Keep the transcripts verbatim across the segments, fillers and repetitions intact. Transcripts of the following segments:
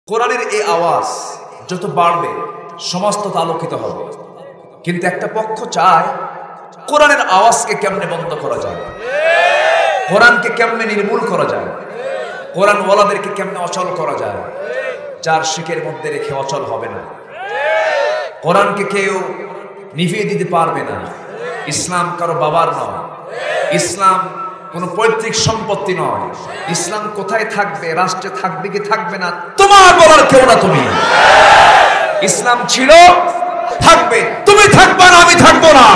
কোরআনের এই আওয়াজ যত বাড়বে সমাজ তত আলোকিত হবে। কিন্তু একটা পক্ষ চায় কোরআনের আওয়াজকে কেমনে বন্ধ করা যায়, কোরআনকে কেমনে নির্মূল করা যায়, কোরআন ওয়ালাদেরকে কেমনে অচল করা যায়। চার শিকের মধ্যে রেখে অচল হবে না, কোরআনকে কেউ নিভিয়ে দিতে পারবে না। ইসলাম কারো বাবার নয়, ইসলাম কোন পৈতৃক সম্পত্তি নয়। ইসলাম কোথায় থাকবে, রাষ্ট্রে থাকবে কি থাকবে না তোমার বলার কেউ না। তুমি ইসলাম ছিল, থাকবে, তুমি থাকবে না, আমি থাকবো না।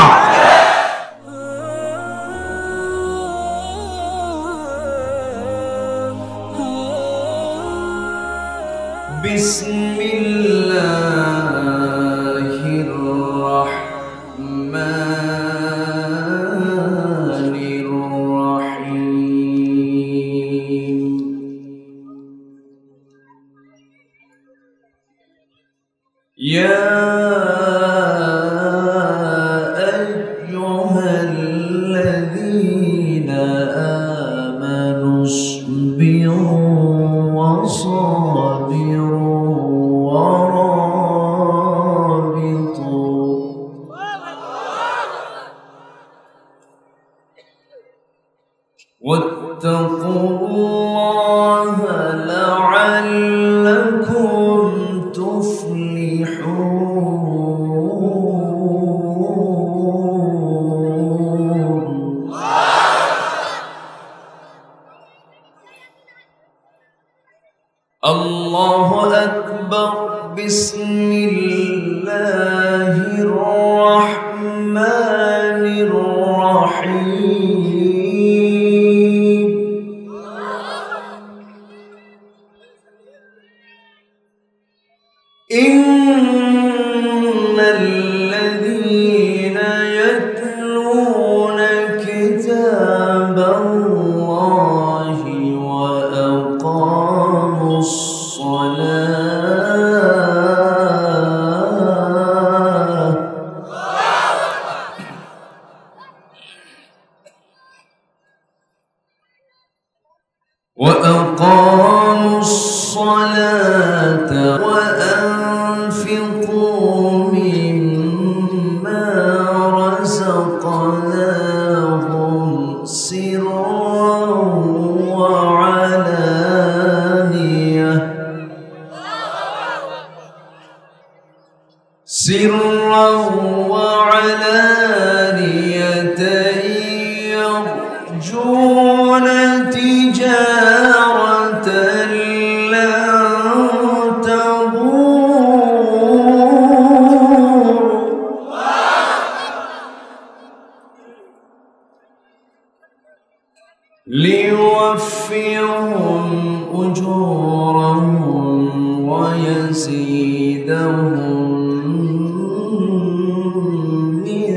বিসমিল্লাহির রাহমানির রাহিম। ইয়া আইয়ুহাল্লাযীনা আমানু ইসবিরু ওয়াসাবিরু ওয়ারাবিতু ওয়াত্তাকুল্লাহা লাআল্লাকুম তুফলিহুন। আল্লাহু আকবার। বিসমিল্লাহির রাহমানির রাহিম। ইন্নাল্লাযীনা ইয়াতলুনা কিতাবাল্লাহি ওয়া আকামুস সালাহ ওয়া আকামুস সালাতা ওয়া আনফিকু মিম্মা রাযাকনাহুম সিররান ওয়া আলানিয়াহ সিররান ওয়া আলানিয়াতান ইয়ারজুনা তিজারাতান লান তাবুর। লিওয়াফিয়াহুম উজুরাহুম ওয়া ইয়াজিদাহুম মিন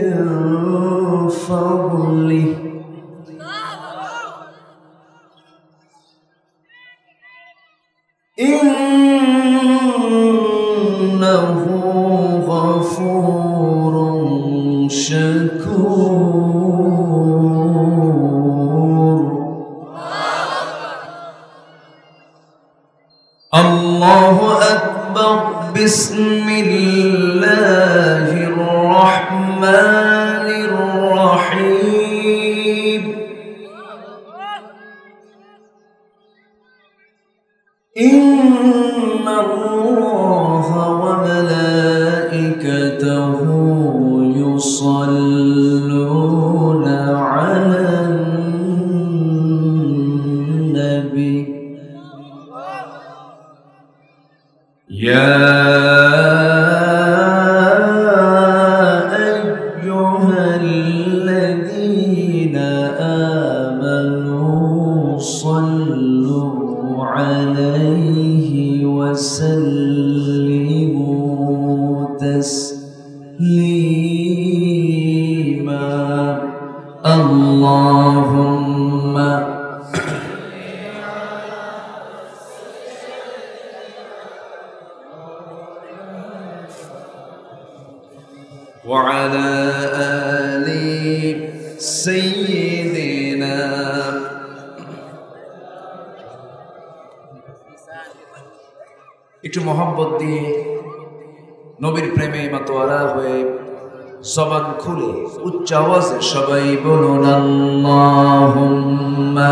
ফাদলিহি ইন্নাহু গফুরুন শাকুর। আল্লাহু আকবার। বিসমিল্লাহির রাহমানির রাহিম। ইন্নাল্লাহা ওয়া মালাইকাতাহু ইউসাল্লুনা আলান নাবী। ইয়া আইয়ুহাল্লাযীনা আমানু সাল্লু আলাইহি ওয়া সাল্লিমু তাসলিমা। আল্লাহুম্মা ওয়া আলা আলি সাইয়্যিদিনা একটু মহব্বত দিয়ে নবীর প্রেমে মাতোয়ারা হয়ে জবান খুলে উচ্চ আওয়াজে সবাই বলুন আল্লাহুম্মা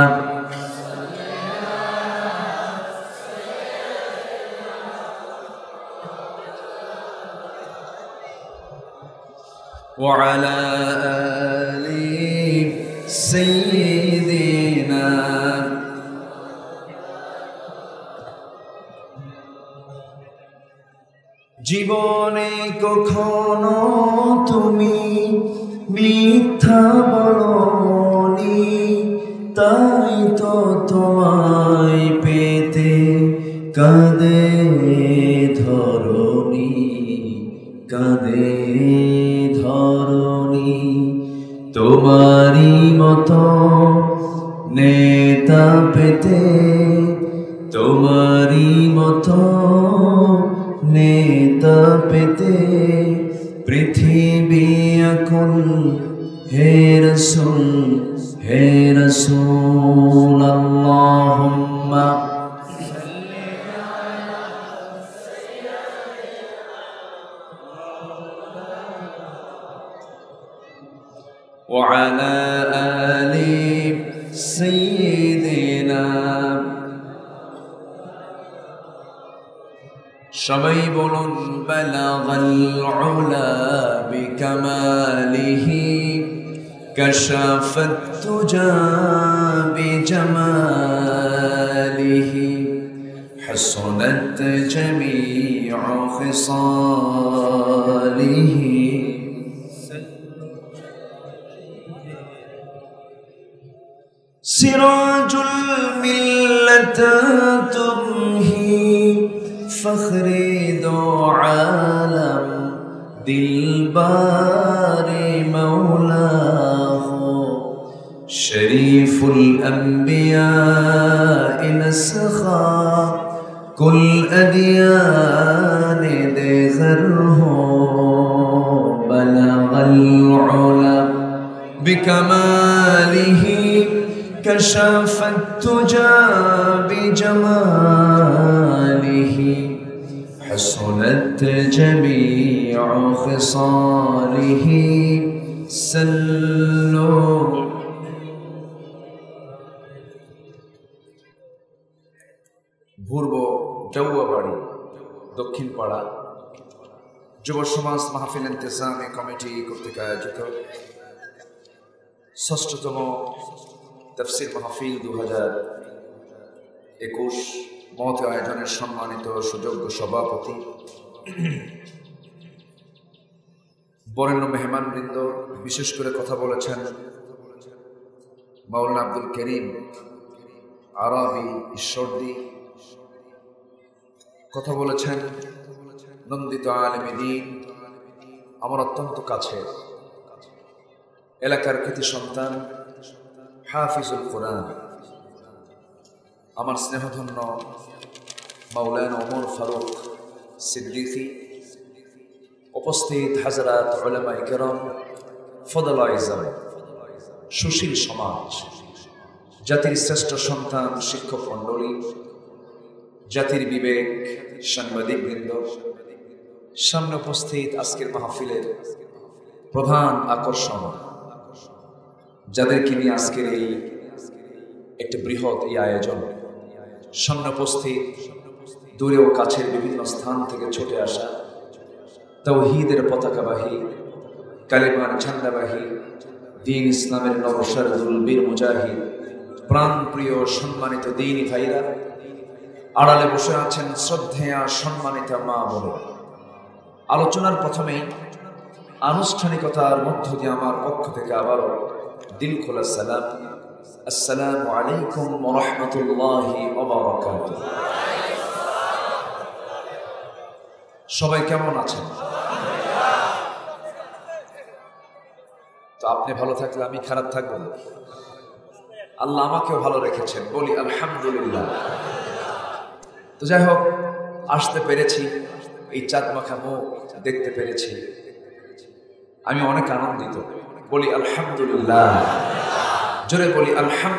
ওয়া আলা আলি সাইয়্যিদিনা। জীবনে কখনো তুমি মিথ্যা বলনি, তাই তো তোমায় পেতে কাঁদে ধরণী, কাঁদে ধরণী। তোমারই মতো নেতা পেতে, তোমারই মতো নেতা পেতে পৃথিবী আকুল। হে রাসূল হে রাসূল আল্লাহুম্মা ওয়া আলা আলি সাইয়্যিদিনা। সবাই বলুন বালাগাল উলা বিকামালিহি কাশাফাত তুজা বিজামালিহি হাসানাত জামিউ খিসালিহি। সিরাজুল মিল্লাত তুমহি ফখরে দো আলম দিলবারে মৌলা হো। শরীফুল আম্বিয়া ইনসখা কুল আদিয়ানে দেগর হো। বলগল উলা বিকমালিহি কশফত তুজা বিজমালিহি حسنت جميع خصاله سلوا। পূর্ব জৌয়াবাড়ি দক্ষিণ পাড়া যুব সমাজ মাহফিল ইন্তেজামী কমিটি কর্তৃক আয়োজিত ষষ্ঠতম তাফসীর মাহফিল দু হাজার একুশ মত আয়োজনের সম্মানিত সুযোগ্য সভাপতি, বরেণ্য মেহমানবৃন্দ, বিশেষ করে কথা বলেছেন মাওলানা আব্দুল করিম আরাবি ঈশ্বরদী, কথা বলেছেন নন্দিত আলেম দ্বীন, আমার অত্যন্ত কাছের এলাকার কৃতি সন্তান হাফিজুল কোরআন, আমার স্নেহধন্য মাওলানা ওমর ফারুক সিদ্দিকী, উপস্থিত হাজরাত উলামায়ে কেরাম, ফদলায়ে আযম, সুশীল সমাজ, জাতির শ্রেষ্ঠ সন্তান শিক্ষক মণ্ডলী, জাতির বিবেক সাংবাদিকবৃন্দ, সামনে উপস্থিত আজকের মাহফিলের প্রধান আকর্ষণ, যাদেরকে নিয়ে আজকের এই একটি বৃহৎ এই আয়োজন, সামনে উপস্থিত দূরে ও কাছের বিভিন্ন স্থান থেকে ছুটে আসা তাওহীদের পতাকাবাহী, কালিমার ঝান্ডাবাহী, দ্বীন ইসলামের নবশারদুল বীর মুজাহিদ, প্রাণপ্রিয় সম্মানিত দ্বীনী ভাইরা, আড়ালে বসে আছেন শ্রদ্ধেয়া সম্মানিত মা বোনেরা। আলোচনার প্রথমেই আনুষ্ঠানিকতার মধ্য দিয়ে আমার পক্ষ থেকে আবারও দিল খোলা সালাম, আসসালামু আলাইকুম ওয়া রাহমাতুল্লাহি ওয়া বারাকাতুহু। সবাই কেমন আছেন? তো আপনি ভালো থাকলে আমি খারাপ থাকবো না? আল্লাহ আমাকেও ভালো রেখেছেন, বলি আলহামদুলিল্লাহ। তো যাই হোক, আসতে পেরেছি, এই চাঁদ মাখা মুখ দেখতে পেরেছি, আমি অনেক আনন্দিত, বলি আলহামদুলিল্লাহ। জোরে বলি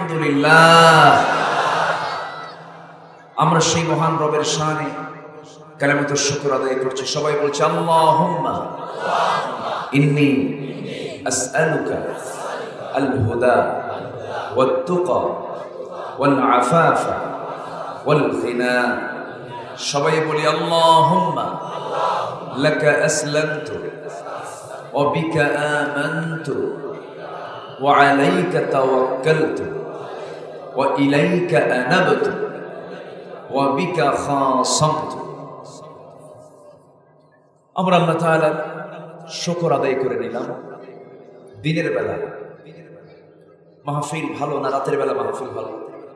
আলহামদুলিল্লাহ। আমরা সেই মহান রবের শানে কালিমাতুশ শুকর আদায় করছি। সবাই বলছে আল্লাহুম্মা ইন্নী আসআলুকা আল হুদা ওয়াত তুকা ওয়াল আফাফা ওয়াল গিনা। সবাই বলি আল্লাহুম্মা লাকা আসলামতু ওয়া বিকা আমানতু ওয়া আলাইকা তাওয়াক্কালতু ওয়া ইলাইকা আনাবতু ওয়া বিকা খাসামতু। আমরা আল্লাহ তাআলার শুকর আদায় করে নিলাম। দিনের বেলা মাহফিল ভালো না রাতের বেলা মাহফিল ভালো?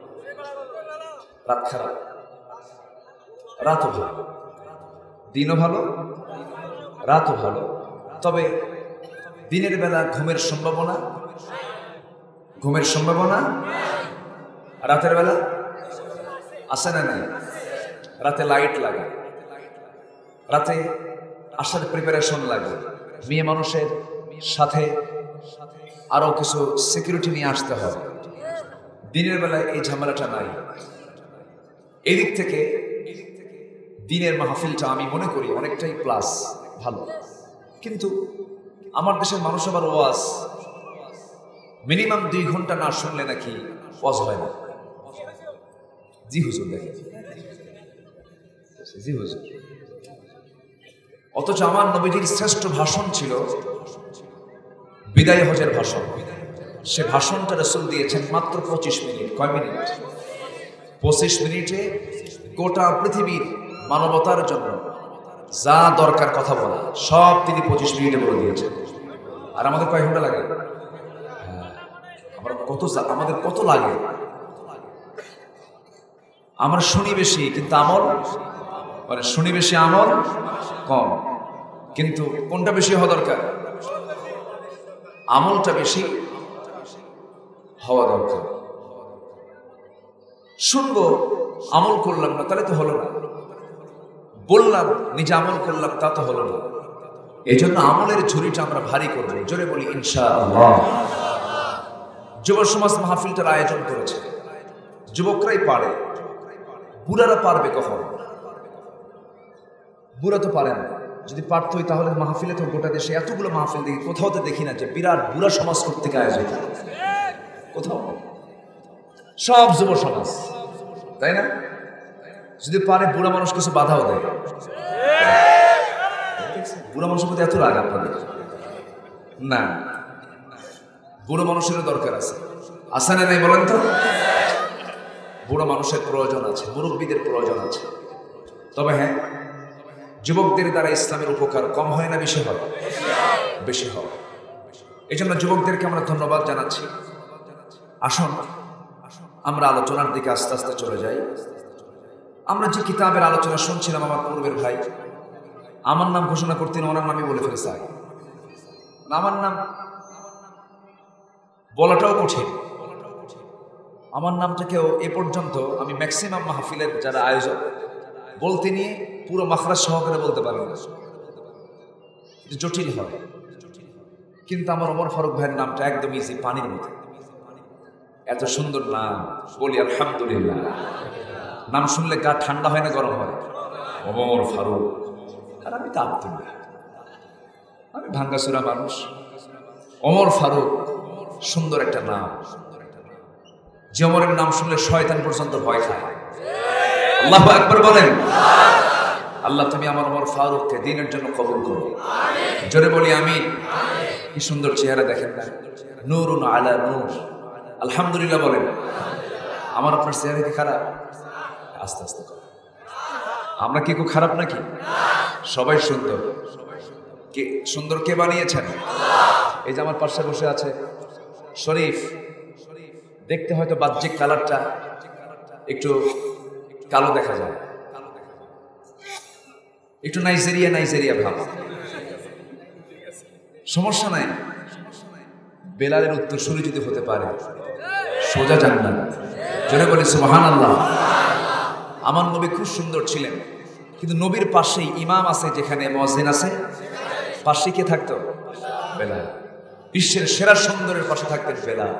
রাত খারাপ, রাতও ভালো, দিনও ভালো, রাতও ভালো। তবে দিনের বেলা ঘুমের সম্ভাবনা, ঘুমের সম্ভাবনা, রাতের বেলা আসে না নাই? রাতে লাইট লাগে, রাতে আসার প্রিপারেশন লাগে, মেয়ে মানুষের সাথে আরো কিছু সিকিউরিটি নিয়ে আসতে হবে। দিনের বেলায় এই ঝামেলাটা নাই। এই দিক থেকে দিনের মাহফিলটা আমি মনে করি অনেকটাই প্লাস, ভালো। কিন্তু আমার দেশের মানুষ আবার ওয়াজ মিনিমাম দুই ঘন্টা না শুনলে নাকি ওয়াজ হয় না। জি হুজুর, দেখেন, জি হুজুর। অথচ আমার নবীজির শ্রেষ্ঠ ভাষণ ছিল বিদায় হজের ভাষণ। সে ভাষণটা রাসূল দিয়েছেন মাত্র পঁচিশ মিনিট। কয় মিনিট? পঁচিশ মিনিটে গোটা পৃথিবীর মানবতার জন্য যা দরকার কথা বলা সব তিনি পঁচিশ মিনিটে বলে দিয়েছেন। আর আমাদের কয় ঘন্টা লাগে? আমরা কত আমাদের কত লাগে? আমরা শুনি বেশি কিন্তু আমল, মানে শুনি বেশি আমল কম। কিন্তু কোনটা বেশি হওয়া দরকার? আমলটা বেশি হওয়া দরকার। শুনবো, আমল করলাম না, তাহলে তো হলো না। বললাম, নিজে আমল করলাম, তা তো হলো না। এই জন্য আমলের ঝুড়িটা আমরা ভারী করবো। জোরে বলি ইনশাআল্লাহ। যুব সমাজ মাহফিলটার আয়োজন করেছে, যুবকরাই পারে, বুড়ারা পারবে কখন? বুড়া তো পারে না। যদি পারতই তাহলে মাহফিলে তো গোটা দেশে এতগুলো মাহফিল দেখি, কোথাও তো দেখি না যে বিরাট বুড়া সমাজ কর্তৃক আয়োজিত, কোথাও। সব যুব সমাজ, তাই না? যদি পারে বুড়া মানুষ কিছু বাধাও দেয়। বুড়া মানুষের প্রতি এত রাগ আপনাদের? না, বুড়ো মানুষের দরকার আছে। আছে না নাই বলেন তো? বুড়ো মানুষের প্রয়োজন আছে, মুরব্বীদের প্রয়োজন আছে। তবে হ্যাঁ, যুবকদের দ্বারা ইসলামের উপকার কম হয় না বেশি হয়? বেশি হয়। এই জন্য যুবকদেরকে আমরা ধন্যবাদ জানাচ্ছি। আসুন আমরা আলোচনার দিকে আস্তে আস্তে চলে যাই। আমরা যে কিতাবের আলোচনা শুনছিলাম, আমার পূর্বের ভাই আমার নাম ঘোষণা করতেন, ওনার নামই বলে ফেলেছে। আমার নাম বলাটাও কঠিন। আমার নামটাকেও এ পর্যন্ত আমি ম্যাক্সিমাম মাহফিলের যারা আয়োজক বলতে নিয়ে পুরো মাখরাজ সহকারে বলতে পারি না, জটিল হয়। কিন্তু আমার ওমর ফারুক ভাইয়ের নামটা একদম ইজি, পানির মতো। এত সুন্দর নাম, বলি আলহামদুলিল্লাহ। নাম শুনলে গা ঠান্ডা হয় না গরম হয়? ওমর ফারুক। আর আমি তো আব্দুল্লাহ, আমি ভাঙ্গাসুরা মানুষ। ওমর ফারুক সুন্দর একটা নাম। যে ওমরের নাম শুনলে শয়তান পর্যন্ত ভয় খায়। আল্লাহু আকবার বলেন। আল্লাহ তুমি আমার ওমর ফারুককে দ্বীনের জন্য কবুল করো। জোরে বলি আমিন। কি সুন্দর চেহারা দেখেন না, নূরুন আলা নূর। আলহামদুলিল্লাহ বলেন। আমার আপনার চেহারা কি খারাপ? আস্তে আস্তে আমরা কি খুব খারাপ নাকি? সবাই সুন্দর। কে সুন্দর? কে বানিয়েছেন? এই যে আমার পাশে বসে আছে শরীফ, দেখতে হয়তো বাহ্যিক কালারটা একটু কালো দেখা যায়, একটু নাইজেরিয়া নাইজেরিয়া ভাব। সমস্যা নাই, বেলালের উত্তরসূরি যদি হতে পারে সোজা জান্নাত। জোরে বলি সুবহানাল্লাহ। আমার নবী খুব সুন্দর ছিলেন, কিন্তু নবীর পাশেই ইমাম আছে, যেখানে মুয়াজ্জিন আছে, পাশে কে থাকতো? বেলাল। বিশ্বের সেরা সুন্দরের পাশে থাকতেন বেলাল।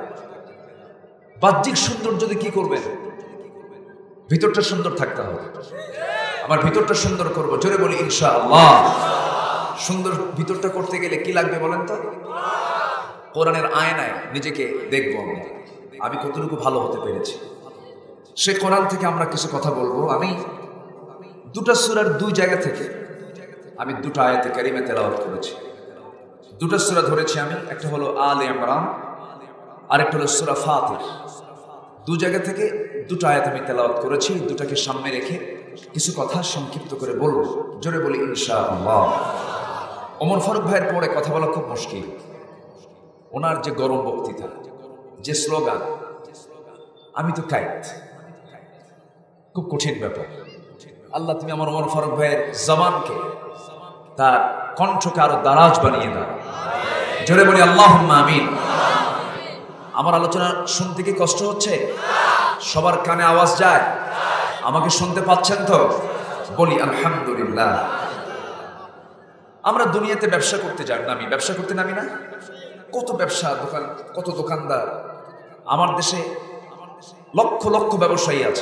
বাহ্যিক সুন্দর যদি কি করবেন, ভিতরটা সুন্দর থাকতে হবে। আমার ভিতরটা সুন্দর করব, জোরে বলি ইনশাআল্লাহ। সুন্দর ভিতরটা করতে গেলে কি লাগবে বলেন তো? কোরআনের আয়নায় নিজেকে দেখব, আমি আমি কতটুকু ভালো হতে পেরেছি। সে কোরআন থেকে আমরা কিছু কথা বলবো। আমি দুটা সূরার দুই জায়গা থেকে আমি দুটো আয়াতে কারিমা তেলাওয়াত করেছি। দুটো সূরা ধরেছি আমি, একটা হলো আলে ইমরান আর একটা হলো সূরা ফাতির। দু জায়গা থেকে দুটো আয়াত আমি তেলাওয়াত করেছি। দুটাকে সামনে রেখে কিছু কথা সংক্ষিপ্ত করে বলবো, জোরে বলি ইনশাআল্লাহ। ওমর ফারুক ভাইয়ের পরে কথা বলা খুব মুশকিল। ওনার যে গরম বক্তৃতা, যে স্লোগান আমি তো কায়েত, খুব কঠিন ব্যাপার। আল্লাহ তুমি আমার ওমর ফারুক ভাইয়ের জবানকে, তার কণ্ঠকে আরো দারাজ বানিয়ে দাও, জোরে বলি আল্লাহুম্মা আমিন। আমার আলোচনা শুনতে কি কষ্ট হচ্ছে? সবার কানে আওয়াজ যায়? আমাকে শুনতে পাচ্ছেন তো? বলি আলহামদুলিল্লাহ। আমরা দুনিয়াতে ব্যবসা করতে যাই নামি, ব্যবসা করতে নামি না? কত ব্যবসা, দোকান, কত দোকানদার। আমার দেশে লক্ষ লক্ষ ব্যবসায়ী আছে।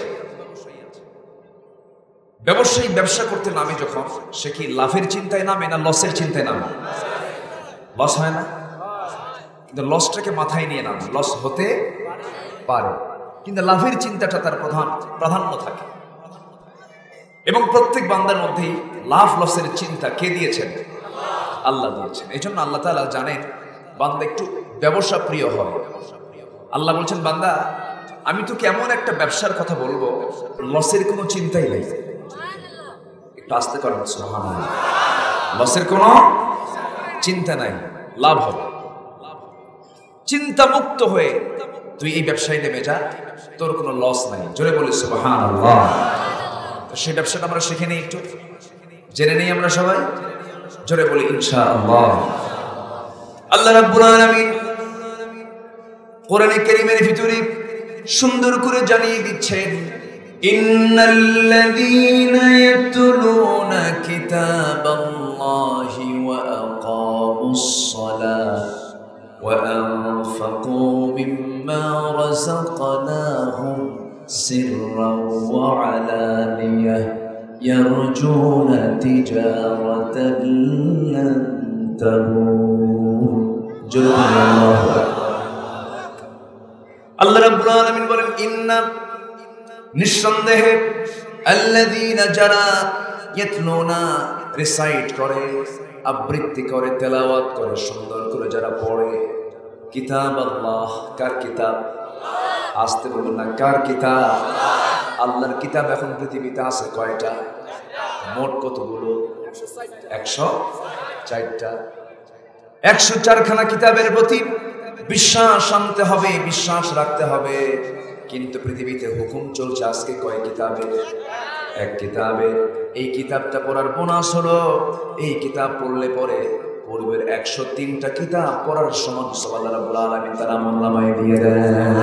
ব্যবসায়ী ব্যবসা করতে নামে যখন, সে কি লাভের চিন্তায় নামে না লসের চিন্তায় নামে? লস হয় না? কিন্তু লসটাকে মাথায় নিয়ে নামে। লস হতে পারে, কিন্তু লাভের চিন্তাটা তার প্রধান প্রাধান্য থাকে। এবং প্রত্যেক বান্দার মধ্যেই লাভ লসের চিন্তা কে দিয়েছেন? আল্লাহ দিয়েছেন। এই জন্য আল্লাহ তাআলা জানেন বান্দা একটু ব্যবসা প্রিয় হয়। আল্লাহ বলছেন, বান্দা আমি তো কেমন একটা ব্যবসার কথা বলবো, লসের কোনো চিন্তাই নেই। একটু আস্তে করেন সুবহানাল্লাহ। লসের কোনো চিন্তা নাই, লাভ হবে। চিন্তা মুক্ত হয়ে তুই এই ব্যবসায় নেমে যা, তোর কোনো লস নাই, জোরে বলি সুবহানাল্লাহ। তো সেই ব্যবসাটা আমরা শিখে নেই, একটু জেনে নেই আমরা সবাই, জোরে বলি ইনশাআল্লাহ। আল্লাহ রাব্বুল আলামিন কোরআনে কারীমের ভিতরে সুন্দর করে জানিয়ে দিচ্ছেন, ইন্নাল্লাযীনা ইয়াতলুনা কিতাবাল্লাহি ওয়া আকামুস সালাহ ওয়া আনফাকু মিম্মা রাযাকনাহুম সিররান ওয়া আলানিয়াহ ইয়ারজুনা তিজারাতান লান তাবুর। আল্লাহু আকবার। আল্লাহ রাব্বুল আলামিন বলেন, ইন্না, নিঃসন্দেহে, আল্লাযীনা, যারা, ইয়াতলুনা, রিসাইট করে, আবৃত্তি করে, তেলাওয়াত করে, সুন্দর করে যারা পড়ে, কিতাব আল্লাহ, কার কিতাব? আসতে বলুন না, কার কিতাব? আল্লাহর কিতাব এখন পৃথিবীতে আছে কয়টা? মোট কতগুলো? একশো চারটা। একশো চারখানা কিতাবের প্রতি বিশ্বাস আনতে হবে, বিশ্বাস রাখতে হবে। কিন্তু পৃথিবীতে হুকুম চলছে আজকে কয় কিতাবে? এক কিতাবে। এই কিতাবটা পড়ার বোনাস হলো, এই কিতাব পড়লে পরে পূর্বের একশো তিনটা কিতাব পড়ার সমান আল্লাহ রাব্বুল আলামিন তার আমলনামায় দিয়ে দেন।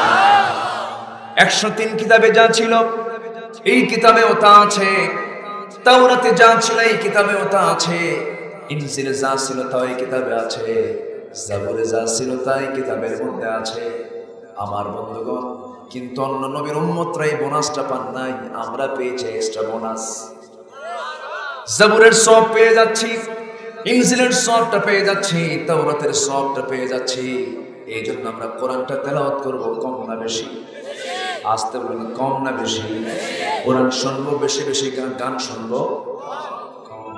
একশো তিন কিতাবে যা ছিল এই কিতাবেও তা আছে, তাওরাতে যা ছিল এই কিতাবেও তা আছে, ইনজিলে যা ছিল তা এই কিতাবে আছে, জাবুরে যা ছিল তাই কিতাবের মধ্যে আছে। আমার বন্ধুগণ, কিন্তু অন্য নবীর উম্মতরা এই বোনাসটা পান নাই, আমরা পেয়েছি এক্সট্রা বোনাস। জাবুরের সওয়াব পেয়ে যাচ্ছি, ইনজিলের সওয়াবটা পেয়ে যাচ্ছি, তাওরাতের সওয়াবটা পেয়ে যাচ্ছি। এই জন্য আমরা কোরআনটা তেলাওয়াত করব, কম না বেশি? আসতে বলুন, কম না বেশি? কোরআন শুনবো বেশি বেশি, গান শুনবো কম?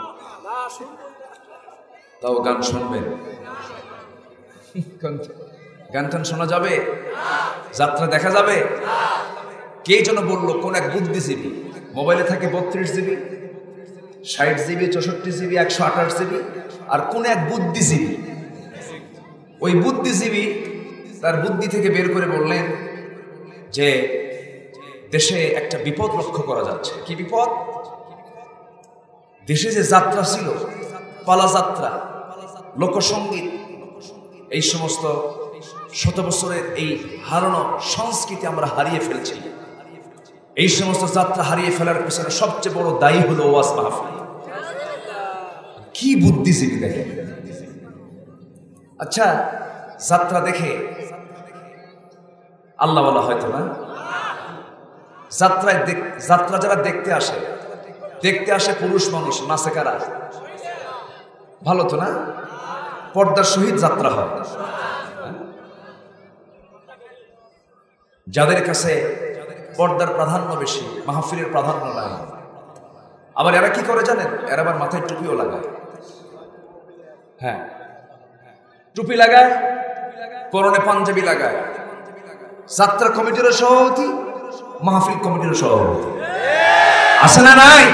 তাও গান শুনবেন? গান টান শোনা যাবে? যাত্রা দেখা যাবে? কে যেন বললো, কোন এক বুদ্ধিজীবী, মোবাইলে থাকে বত্রিশ জিবি, ষাট জিবি, চৌষট্টি জিবি, একশো আঠাশ জিবি, আর কোন এক বুদ্ধিজীবী, ওই বুদ্ধিজীবী তার বুদ্ধি থেকে বের করে বললেন যে দেশে একটা বিপদ লক্ষ্য করা যাচ্ছে। কি বিপদ? দেশে যে যাত্রা ছিল, পালা যাত্রা, লোকসঙ্গীত, এই সমস্ত শত বছরের এই হারানো সংস্কৃতি আমরা হারিয়ে ফেলছি। এই সমস্ত যাত্রা হারিয়ে ফেলার পিছনে সবচেয়ে বড় দায়ী হলো ওয়াজ মাহফিল। কি বুদ্ধিজীবী দেখেন! আচ্ছা, যাত্রা দেখে আল্লাহ বলা হয়তো না? যাত্রায় যাত্রা যারা দেখতে আসে দেখতে আসে পুরুষ মানুষ, নাচে কারা? ভালো তো না? পর্দার সহিত যাত্রা হয়। যাদের কাছে পর্দার প্রাধান্য বেশি, মাহফিলের প্রাধান্য নাই, আবার এরা কি করে জানেন? এরা আবার মাথায় টুপিও লাগায়। হ্যাঁ, টুপি লাগায়, পরনে পাঞ্জাবি লাগায়। যাত্রা কমিটির সভাপতি, মাহফিল কমিটির সভাপতি আছে না নাই?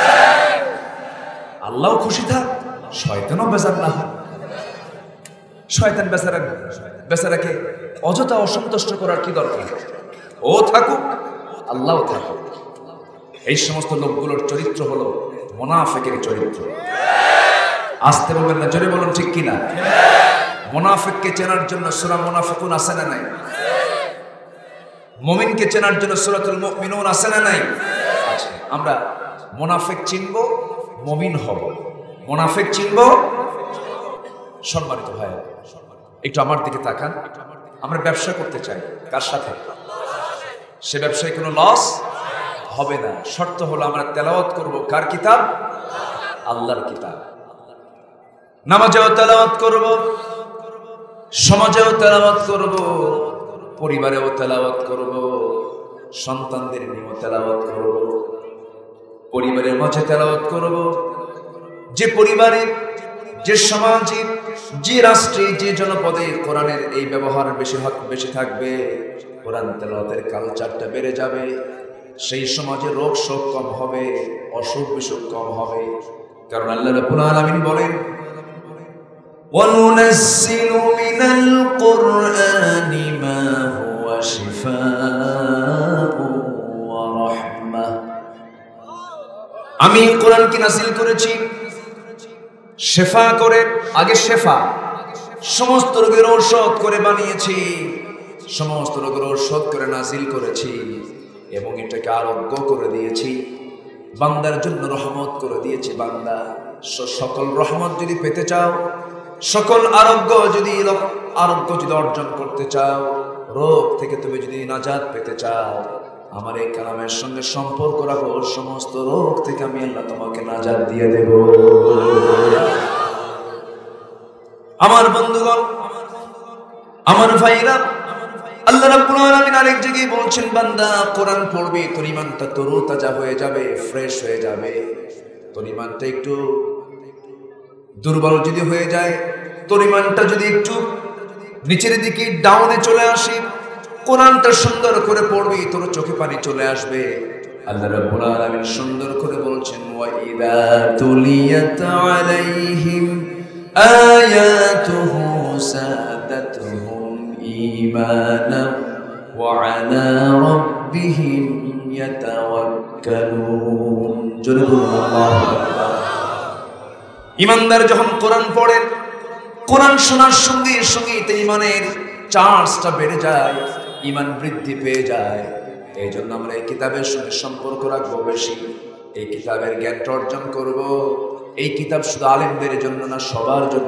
আল্লাহ খুশি থাক, শয়তানও বেজার না হয়। শয়তান বেচারা বেচারাকে অযথা অসন্তুষ্ট করার কি দরকার? ও থাকুক, আল্লাহও থাকুক। এই সমস্ত লোকগুলোর চরিত্র হলো মুনাফিকের চরিত্র। আসতে বলবেন না, জোরে বলুন ঠিক কিনা? মুনাফিককে চেনার জন্য সূরা মুনাফিকুন আছে না নাই? মুমিনকে চেনার জন্য সূরাতুল মুমিনুন আছে না নাই? আছে। আমরা মুনাফিক চিনব, মুমিন হব। মুনাফিক চিনব। সম্মানিত ভাই, একটু আমার দিকে তাকান। আমরা ব্যবসা করতে চাই, কার সাথে? সে ব্যবসায় কোনো লস হবে না। শর্ত হলো আমরা তেলাওয়াত করব কার কিতাব? আল্লাহর কিতাব। নামাজেও তেলাওয়াত করব, সমাজেও তেলাওয়াত করব, পরিবারেও তেলাওয়াত করব, সন্তানদের নিয়েও তেলাওয়াত করব, পরিবারের মাঝে তেলাওয়াত করব। যে পরিবারে, যে সমাজে, যে রাষ্ট্রে, যে জনপদে কোরআনের এই ব্যবহার বেশি বেশি থাকবে, কোরআন তেলাওয়াতের কালচারটা বেড়ে যাবে, সেই সমাজে রোগ শোক কম হবে, অসুখ বিসুখ কম হবে। কারণ আল্লাহ রাব্বুল আলামিন বলেন, وَنُنَزِّلُ مِنَ الْقُرْآنِ مَا هُوَ شِفَاءٌ وَرَحْمَةٌ। আমি কোরআনকে নাযিল করেছি শেফা করে, আগে শেফা, সমস্ত রোগের ঔষধ করে বানিয়েছি, সমস্ত রোগের ঔষধ করে নাযিল করেছি, এবং এটাকে আরোগ্য করে দিয়েছি, বান্দার জন্য রহমত করে দিয়েছি। বান্দা সকল রহমত যদি পেতে চাও, সকল আরোগ্য যদি আরোগ্য যদি অর্জন করতে চাও, রোগ থেকে তুমি যদি নাজাত পেতে চাও, আমার এই কালামের সঙ্গে সম্পর্ক রাখো, সমস্ত রোগ থেকে আমি আল্লাহ তোমাকে নাজাত দিয়ে দেব। আমার বন্ধুগণ, আমার ভাইরা, আল্লাহ রাব্বুল আলামিন আরেক জায়গায় বলছেন, বান্দা কোরআন পড়বে, তোর ঈমানটা তরতাজা হয়ে যাবে, ফ্রেশ হয়ে যাবে। তোর ঈমানটা একটু দুর্বল যদি হয়ে যায়, তোর ঈমানটা যদি একটু নিচের দিকে ডাউনে চলে আসে, কোরআনটা সুন্দর করে পড়বি, তোর চোখে পানি চলে আসবে। আল্লাহ রাব্বুল আলামিন সুন্দর করে বলছেন, ওয়া ইযা তুলিয়াত আলাইহিম আয়াতুহু সাদাতুহুম ঈমানান ওয়া আলা রাব্বিহিম ইয়াতাওয়াক্কালুন। জোরে বলুন আল্লাহু আকবার। ঈমানদার যখন কোরআন পড়ে, কোরআন শোনার সঙ্গে সঙ্গে ঈমানের চার্জটা বেড়ে যায়, ঈমান বৃদ্ধি পেয়ে যায়। এই জন্য আমরা এই কিতাবের সঙ্গে সম্পর্ক রাখবো বেশি, এই কিতাবের জ্ঞানটা অর্জন করব। এই কিতাব শুধু আলেমদের জন্য না, সবার জন্য।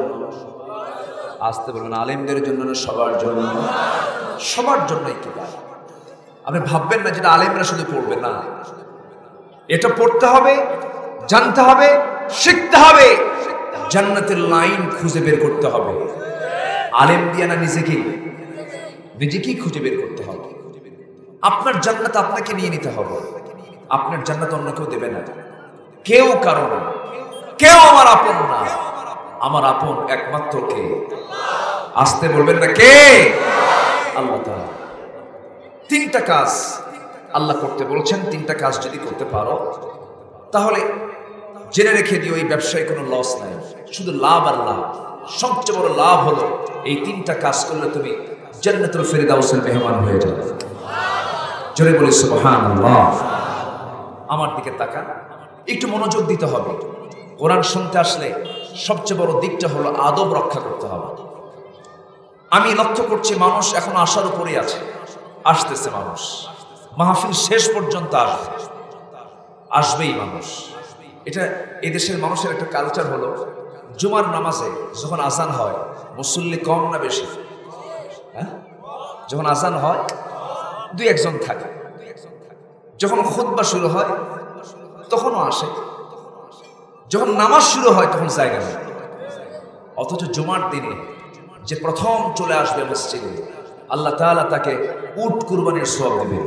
আসতে বলুন, আলেমদের জন্য না, সবার জন্য? সবার জন্য এই কিতাব। আপনি ভাববেন না যেটা আলেমরা শুধু পড়বে, না, এটা পড়তে হবে, জানতে হবে, শিখতে হবে, জান্নাতের লাইন খুঁজে বের করতে হবে। আলেম দিয়ে না, নিজেকে নিজেকেই খুঁজে বের করতে হবে। আপনার জান্নাত আপনাকে নিয়ে নিতে হবে। আপনার জান্নাত অন্য কেউ দেবে না, কেউ কারণ, কেউ আমার আপন না। আমার আপন একমাত্র কে? আসতে বলবেন না, কে? আল্লাহ তাআলা। তিনটা কাজ আল্লাহ করতে বলছেন। তিনটা কাজ যদি করতে পারো, তাহলে জেনে রেখে দিও, এই ব্যবসায় কোনো লস নাই, শুধু লাভ আর লাভ। সবচেয়ে বড় লাভ হলো এই তিনটা কাজ করলে তুমি জান্নাতুল ফেরদাউসের মেহমান হয়ে যাবে। জোরে বলি সুবহানাল্লাহ। আমার দিকে তাকান, একটু মনোযোগ দিতে হবে। কোরআন শুনতে আসলে সবচেয়ে বড় দিকটা হলো আদব রক্ষা করতে হবে। আমি লক্ষ্য করছি মানুষ এখন আসার উপরেই আছে, আসতেছে মানুষ, মাহফিল শেষ পর্যন্ত আসবে, আসবেই মানুষ। এটা এদেশের মানুষের একটা কালচার হলো, জুমার নামাজে যখন আজান হয়, মুসল্লি কম না বেশি? হ্যাঁ, যখন আজান হয় দুই একজন থাকে, যখন খুতবা শুরু হয় তখনও আসে, যখন নামাজ শুরু হয় তখন জায়গা নেই। অথচ জুমার দিনে যে প্রথম চলে আসবে মসজিদে, আল্লাহ তাআলা তাকে উট কুরবানির সওয়াব দিবেন।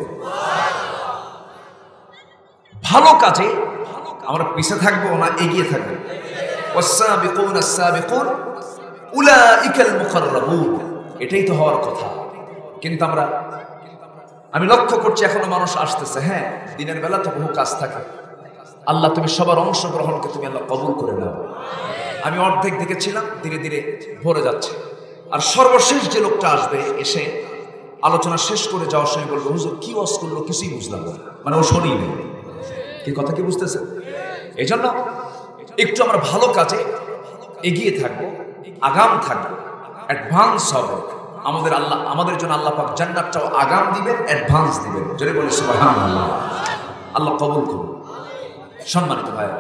ভালো কাজে আমরা পিছিয়ে থাকবো না এগিয়ে থাকবো। ওয়াস-সাবিকুনা আস-সাবিকুন উলাইকাল মুকাররাবুন, এটাই তো হওয়ার কথা। কিন্তু আমরা আমি লক্ষ্য করছি এখনো মানুষ আসতেছে। হ্যাঁ, দিনের বেলা তো বহু কাজ থাকে। আল্লাহ তুমি সবার অংশগ্রহণকে তুমি আল্লাহ কবুল করে নাও। আমি অর্ধেক দেখেছিলাম, ধীরে ধীরে ভরে যাচ্ছে। আর সর্বশেষ যে লোকটা আসবে, এসে আলোচনা শেষ করে যাওয়ার সময় বলবো, হুজুর কি ওয়াজ করলো কিছুই বুঝলাম না, মানে ও শোনেনি। কি কথা কি বুঝতেছে? এই জন্য একটু আমরা ভালো কাজে এগিয়ে থাকবো, আগাম থাকবো, অ্যাডভান্স হবে। আমাদের আল্লাহ আমাদের জন্য আল্লাহ পাক জান্নাতটাও আগাম দিবেন, অ্যাডভান্স দিবেন। জোরে বলি সুবহানাল্লাহ। আল্লাহ কবুল করুন। সম্মানিত ভাইরা,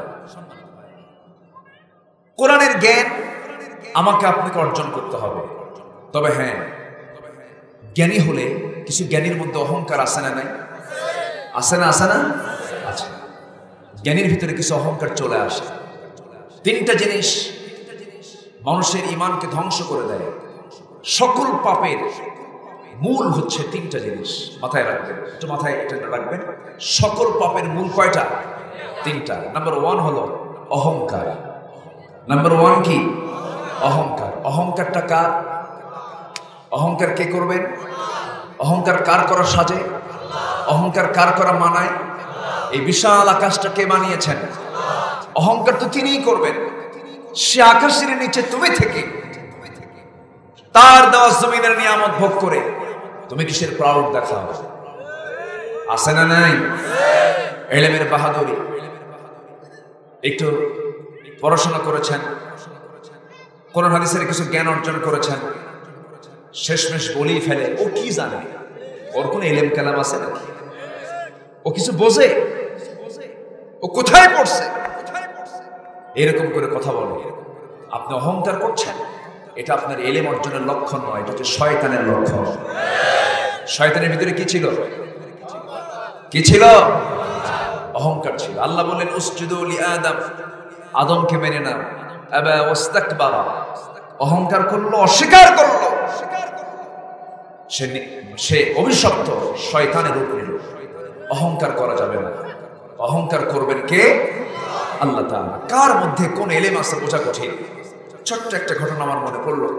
কোরআনের জ্ঞান আমাকে আপনাকে অর্জন করতে হবে। তবে হ্যাঁ, জ্ঞানী হলে কিছু জ্ঞানীর মধ্যে অহংকার আসে না? নাই আসে না? আসে না? আচ্ছা, জ্ঞানীর ভিতরে কিছু অহংকার চলে আসে। তিনটা জিনিস মানুষের ঈমানকে ধ্বংস করে দেয়। সকল পাপের মূল হচ্ছে তিনটা জিনিস, মাথায় রাখবেন, একটু মাথায় এটা রাখবেন। সকল পাপের মূল কয়টা? তিনটা। নাম্বার ওয়ান হলো অহংকার। নাম্বার ওয়ান কি? অহংকার। অহংকারটা কার? অহংকার কে করবেন? অহংকার কার করা সাজে? অহংকার কার করা মানায়? এই বিশাল আকাশটা কে বানিয়েছেন? অহংকার তো তিনিই করবেন। সে আকাশের নিচে তুমি থেকে তার দেওয়া জমিনের নিয়ামত ভোগ করে তুমি কিসের প্রাউড দেখাও? আছে না নাই? ইলমের বাহাদুরি। একটু পড়াশোনা করেছেন, কোরআন হাদিসের কিছু জ্ঞান অর্জন করেছেন, শেষমেশ বলেই ফেলে ও কি জানে, ওর কোন ইলম কালাম আছে নাকি? ও কিছু বোঝে? ও কোথায় পড়ছে? এরকম করে কথা বলে আপনি অহংকার করছেন। এটা আপনার ইলম অর্জনের লক্ষণ নয়, এটা হচ্ছে শয়তানের লক্ষণ। শয়তানের ভিতরে কি ছিল? কি ছিল? অহংকার ছিল। আল্লাহ বললেন উসজুদু লি আদম, আদমকে মেনে নাও। আবা ওয়াস্তাকবারা, অহংকার করলো, অস্বীকার করলো। সে সে অভিশপ্ত, শয়তানের রূপ নিল। অহংকার করা যাবে না। অহংকার করবেন কে? আল্লাহ তাআলা। কার মধ্যে কোন ইলম আছে বোঝা কঠিন। ছোট্ট একটা ঘটনা আমার মনে পড়লো।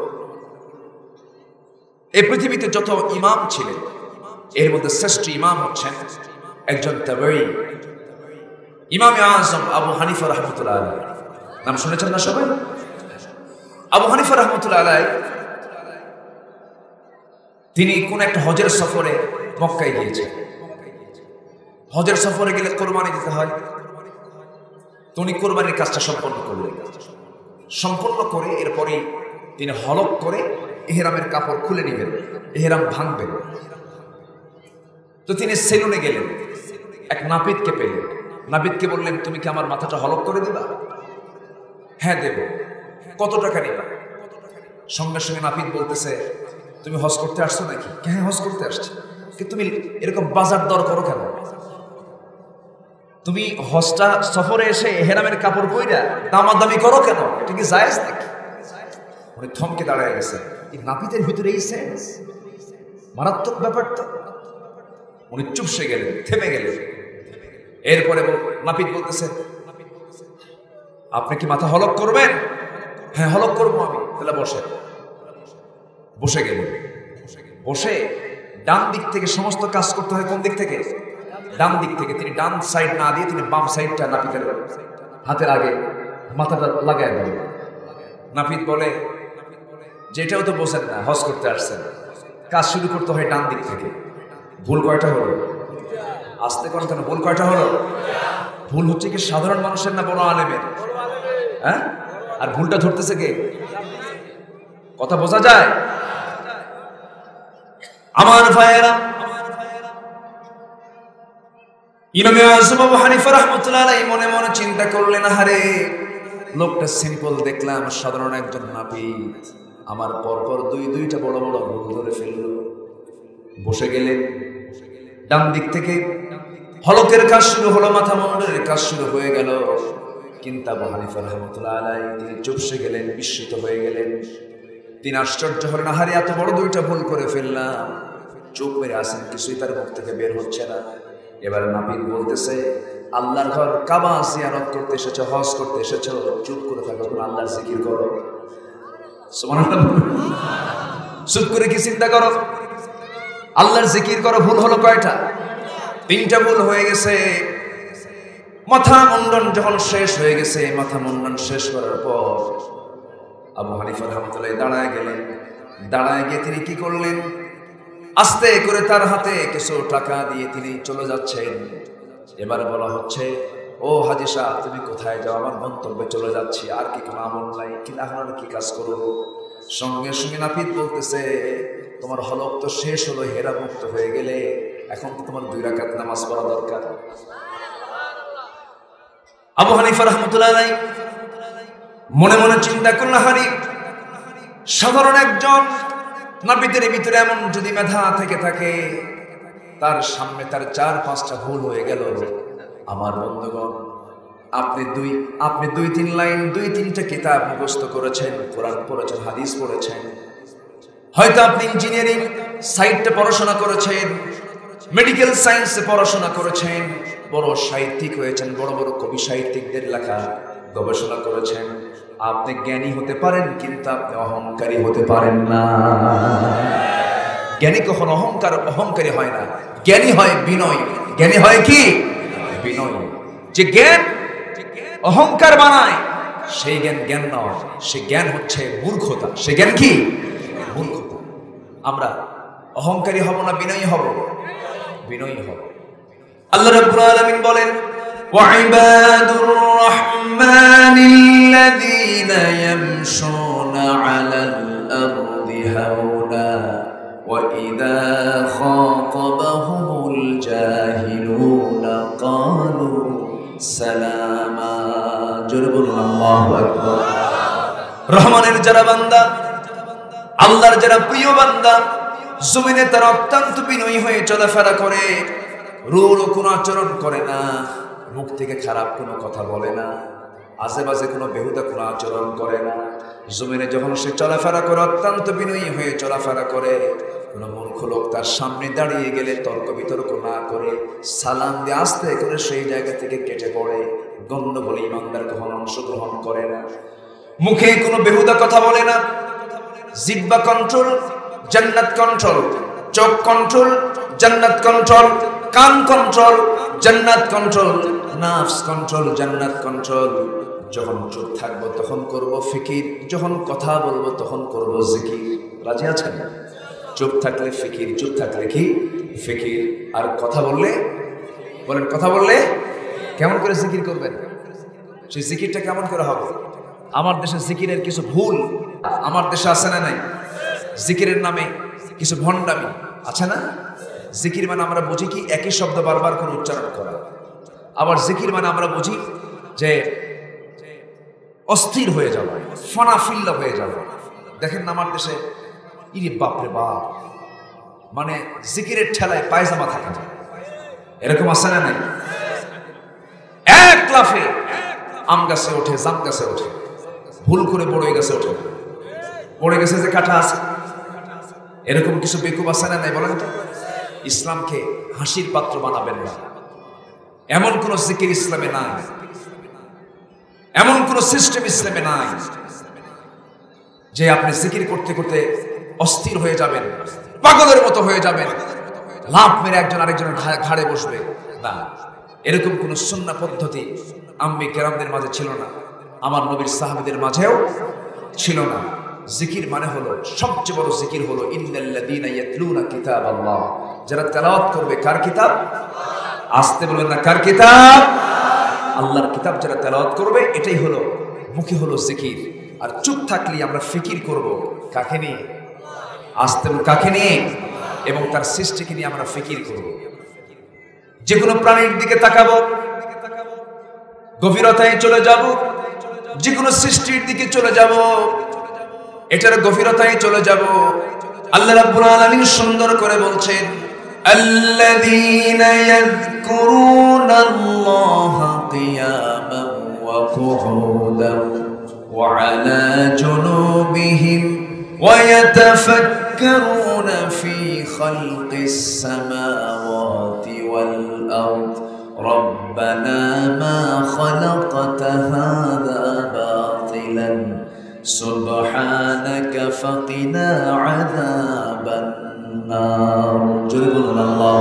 এই পৃথিবীতে যত ইমাম ছিলেন, এর মধ্যে শ্রেষ্ঠ ইমাম হচ্ছেন একজন তাবেঈ, ইমামে আযম আবু হানিফা রাহমাতুল্লাহ আলাইহি। নাম শুনেছেন না সবাই? আবু হানিফা রাহমাতুল্লাহ আলাইহি তিনি কোন একটা হজের সফরে মক্কায় গিয়েছেন। হজের সফরে গেলে কোরবানি দিতে হয়। তিনি কোরবানির কাজটা সম্পন্ন করলেন। সম্পন্ন করে এরপরে তিনি হলক করে ইহরামের কাপড় খুলে নেবেন, ইহরাম ভাঙবেন। তো তিনি সেলুনে গেলেন, এক নাপিতকে পেলেন। নাপিতকে বললেন, তুমি কি আমার মাথাটা হলক করে দিবা? হ্যাঁ দেব। কত টাকা নিবা? সঙ্গে সঙ্গে নাপিত বলতেছে, তুমি হজ করতে আসছো নাকি? হ্যাঁ হজ করতে আসছি। কিন্তু তুমি এরকম বাজার দর করো কেন? তুমি হজটা সফরে এসে ইহরামের কাপড় পইরা দামাদামি করো কেন? এটা কি জায়েজ নাকি? উনি থমকে দাঁড়ায় গেছে। এই নাপিতের ভিতরে এই সেন্স, মারাত্মক ব্যাপারটা। উনি চুপসে গেলেন, থেমে গেলেন। এরপরে নাপিত বলতেছে, আপনি কি মাথা হলক করবেন? হ্যাঁ হলক করবো আমি। তাহলে বসে। বসে গেলেন। বসে ডান দিক থেকে সমস্ত কাজ করতে হয়। কোন দিক থেকে? ডান দিক থেকে। তিনি ডান সাইড না দিয়ে তিনি বাম সাইডটা নাপিতের হাতের আগে মাথাটা লাগায় দিলেন। নাপিত বলে, যেটাও তো বোঝেন না, হজ করতে আসছেন, কাজ শুরু করতে হয় ডান দিক থেকে। ভুল কয়টা হলো? আসতে কোন কেন? ভুল কয়টা হলো? ভুল হচ্ছে কি সাধারণ মানুষের না বড় আলেমের? হ্যাঁ, আর ভুলটা ধরতেছে কে? কথা বোঝা যায়? আমার ভাইয়েরা, ইমামে আযম আবু হানিফা রাহমাতুল্লাহ আলাইহি মনে মনে চিন্তা করলেন, আরে লোকটা সিম্পল দেখলাম, সাধারণ একজন নাপিত, আমার পরপর দুই দুইটা বড় বড় ভুল ধরে ফেললো। বসে গেলেন। ডান দিক থেকে হলকের কাজ শুরু হলো, মাথা মুন্ডের কাজ শুরু হয়ে গেল। কিন্তু আবু হানিফা রাহমাতুল্লাহ আলাইহি তিনি চুপসে গেলেন, বিস্মিত হয়ে গেলেন। তিনি আশ্চর্য হলেন, আহারে এত বড় দুইটা ভুল করে ফেললাম। চুপ মেরে আসেন, কিছুই তার মুখ থেকে বের হচ্ছে না। এবার নাপিত বলতেছে, আল্লাহর ঘর কাবা জিয়ারত করতে এসেছো, হজ করতে এসেছো, চুপ করে থাকো, আল্লাহর জিকির করো। সুবহানাল্লাহ। চুপ করে কি চিন্তা করো, আল্লাহর জিকির করো। ভুল হলো কয়টা? তিনটা ভুল হয়ে গেছে। মাথা মুন্ডন যখন শেষ হয়ে গেছে, মাথা মুন্ডন শেষ করার পর আবু হানিফা রাহমাতুল্লাহ দাঁড়ায় গেলেন। দাঁড়ায় গিয়ে তিনি কি করলেন, আস্তে করে তার হাতে কিছু টাকা দিয়ে তিনি চলে যাচ্ছেন। এবার বলা হচ্ছে, ও হাজী সাহেব তুমি কোথায় যাও? আমার মন্তব্যে চলে যাচ্ছি, আর কি কোনো আমল নাই, কি এখন কি কাজ করবো? সঙ্গে সঙ্গে নাপিত বলতেছে, তোমার হলক তো শেষ হলো, হেরা মুক্ত হয়ে গেলে, এখন তো তোমার দুই রাকাত নামাজ পড়া দরকার। আবু হানিফা রাহমাতুল্লাহ আলাইহি মনে মনে চিন্তা করলেন, হারি সাধারণ একজন নাপিতের ভিতরে এমন যদি মেধা থেকে থাকে, তার সামনে তার চার পাঁচটা ভুল হয়ে গেল। আমার বন্ধুগণ, আপনি দুই আপনি দুই তিন লাইন দুই তিনটা কিতাব মুখস্থ করেছেন, কোরআন পড়েছেন, হাদিস পড়েছেন, হয়তো আপনি ইঞ্জিনিয়ারিং সাইডে পড়াশোনা করেছেন, মেডিকেল সায়েন্সে পড়াশোনা করেছেন, বড় সাহিত্যিক হয়েছেন, বড় বড় কবি সাহিত্যিকদের লেখা গবেষণা করেছেন। আপনি জ্ঞানী হতে পারেন, কিন্তু আপনি অহংকারী হতে পারেন না। জ্ঞানী কখনো অহংকার অহংকারী হয় না, জ্ঞানী হয় বিনয়। জ্ঞানী হয় কি? বিনয়। যে জ্ঞান অহংকার বানায়, সেই জ্ঞান জ্ঞান নয়, সে জ্ঞান হচ্ছে মূর্খতা। সে জ্ঞান কি? মূর্খতা। আমরা অহংকারী হব না বিনয়ী হব? বিনয়ী হব। আল্লাহ রাব্বুল আলামিন বলেন, ওয়াইবাদুর রহমানিল্লাযীনা ইয়ামশুনা আলাল আরদি হাওনা ওয়া ইযা খাতাবাহুমুল জাহিলুনা ক্বালু সালামা। জোরে বলুন আল্লাহু আকবার। রহমানের যারা বান্দা, আল্লাহর যারা প্রিয় বান্দা, জমিনে তারা অত্যন্ত বিনয়ী হয়ে চলাফেরা করে, রূঢ় কোনো আচরণ করে না, মুখ থেকে খারাপ কোনো কথা বলে না, আশেপাশে কোনো বেহুদা কোনো আচরণ করে না। জমিনে যখন সে চলাফেরা করে, অত্যন্ত বিনয়ী হয়ে চলাফেরা করে। কোনো মূর্খ লোক তার সামনে দাঁড়িয়ে গেলে তর্ক বিতর্ক না করে, সালাম দিয়ে আস্তে করে সেই জায়গা থেকে কেটে পড়ে। গণ্ডগোলে ইমানদার কখনো অংশগ্রহণ করে না। মুখে কোনো বেহুদা কথা বলে না। জিহ্বা কন্ট্রোল, জান্নাত কন্ট্রোল। চোখ কন্ট্রোল, জান্নাত কন্ট্রোল। কান কন্ট্রোল, জান্নাত কন্ট্রোল। নাফস কন্ট্রোল, জান্নাত কন্ট্রোল। যখন চুপ থাকবো তখন করব ফিকির, যখন কথা বলবো তখন করব জিকির। রাজি আছেন? চুপ থাকলে ফিকির, চুপ থাকলে কি? ফিকির। আর কথা বললে, বলেন কথা বললে কেমন করে জিকির করবেন? সেই জিকিরটা কেমন করে হবে? আমার দেশে জিকিরের কিছু ভুল আমার দেশে আছে না নাই? জিকিরের নামে কিছু ভণ্ডামি আছে না? জিকির মানে আমরা বুঝি কি একই শব্দ বারবার করে উচ্চারণ করা। আবার জিকির মানে আমরা বুঝি যে অস্থির হয়ে যাওয়া, ফানাফিল্লা হয়ে যাওয়া। দেখেন না আমার দেশে, ইরে বাপরে বাপ, মানে জিকিরের ঠেলায় পায়জামা থাকে না, এরকম আছে না নাই? এক লাফে আম গাছে ওঠে, জাম গাছে ওঠে, ভুল করে বড়ই গাছে ওঠে, পড়ে গেছে যে কাঁটা আছে, এরকম কিছু বেকুব আছে না নাই? বলেন তো। ইসলামকে হাসির পাত্র বানাবেন না, এমন কোন জিকির ইসলামে নাই, এমন কোন সিস্টেম ইসলামে নাই যে আপনি জিকির করতে করতে অস্থির হয়ে যাবেন, পাগলের মতো হয়ে যাবেন, লাফ মেরে একজন আরেকজনের ঘাড়ে বসবে না। এরকম কোন সুন্নাহ পদ্ধতি আম্মি কেরামদের মাঝে ছিল না, আমার নবীর সাহাবীদের মাঝেও ছিল না। জিকির মানে হলো, সবচেয়ে বড় জিকির হলো ইন্নাল্লাযীনা ইয়াতলুনা কিতাবাল্লাহ, যারা তেলাওয়াত করবে কার কিতাব? আসতে বলবেন না, কার কিতাব? আল্লাহর কিতাব যারা তেলাওয়াত করবে, এটাই হলো মুখে হলো জিকির। আর চুপ থাকলে আমরা ফিকির করব কাকে নিয়ে? আসতে বলুন কাকে নিয়ে? এবং তার সৃষ্টিকে নিয়ে আমরা ফিকির করব। যে কোনো প্রাণীর দিকে তাকাবো, গভীরতায় চলে যাব, যে কোনো সৃষ্টির দিকে চলে যাব, এটার গভীরতায় চলে যাব। আল্লাহ রাব্বুল আলামিন সুন্দর করে বলছেন, আল্লাযীনা ইয়াযকুরুনাল্লাহা কিয়ামান ওয়া وقعودا وعلى جنوبهم ويتفكرون في خلق السماوات والأرض ربنا ما خلقت هذا باطلا سبحانك فقنا عذاب النار جل الله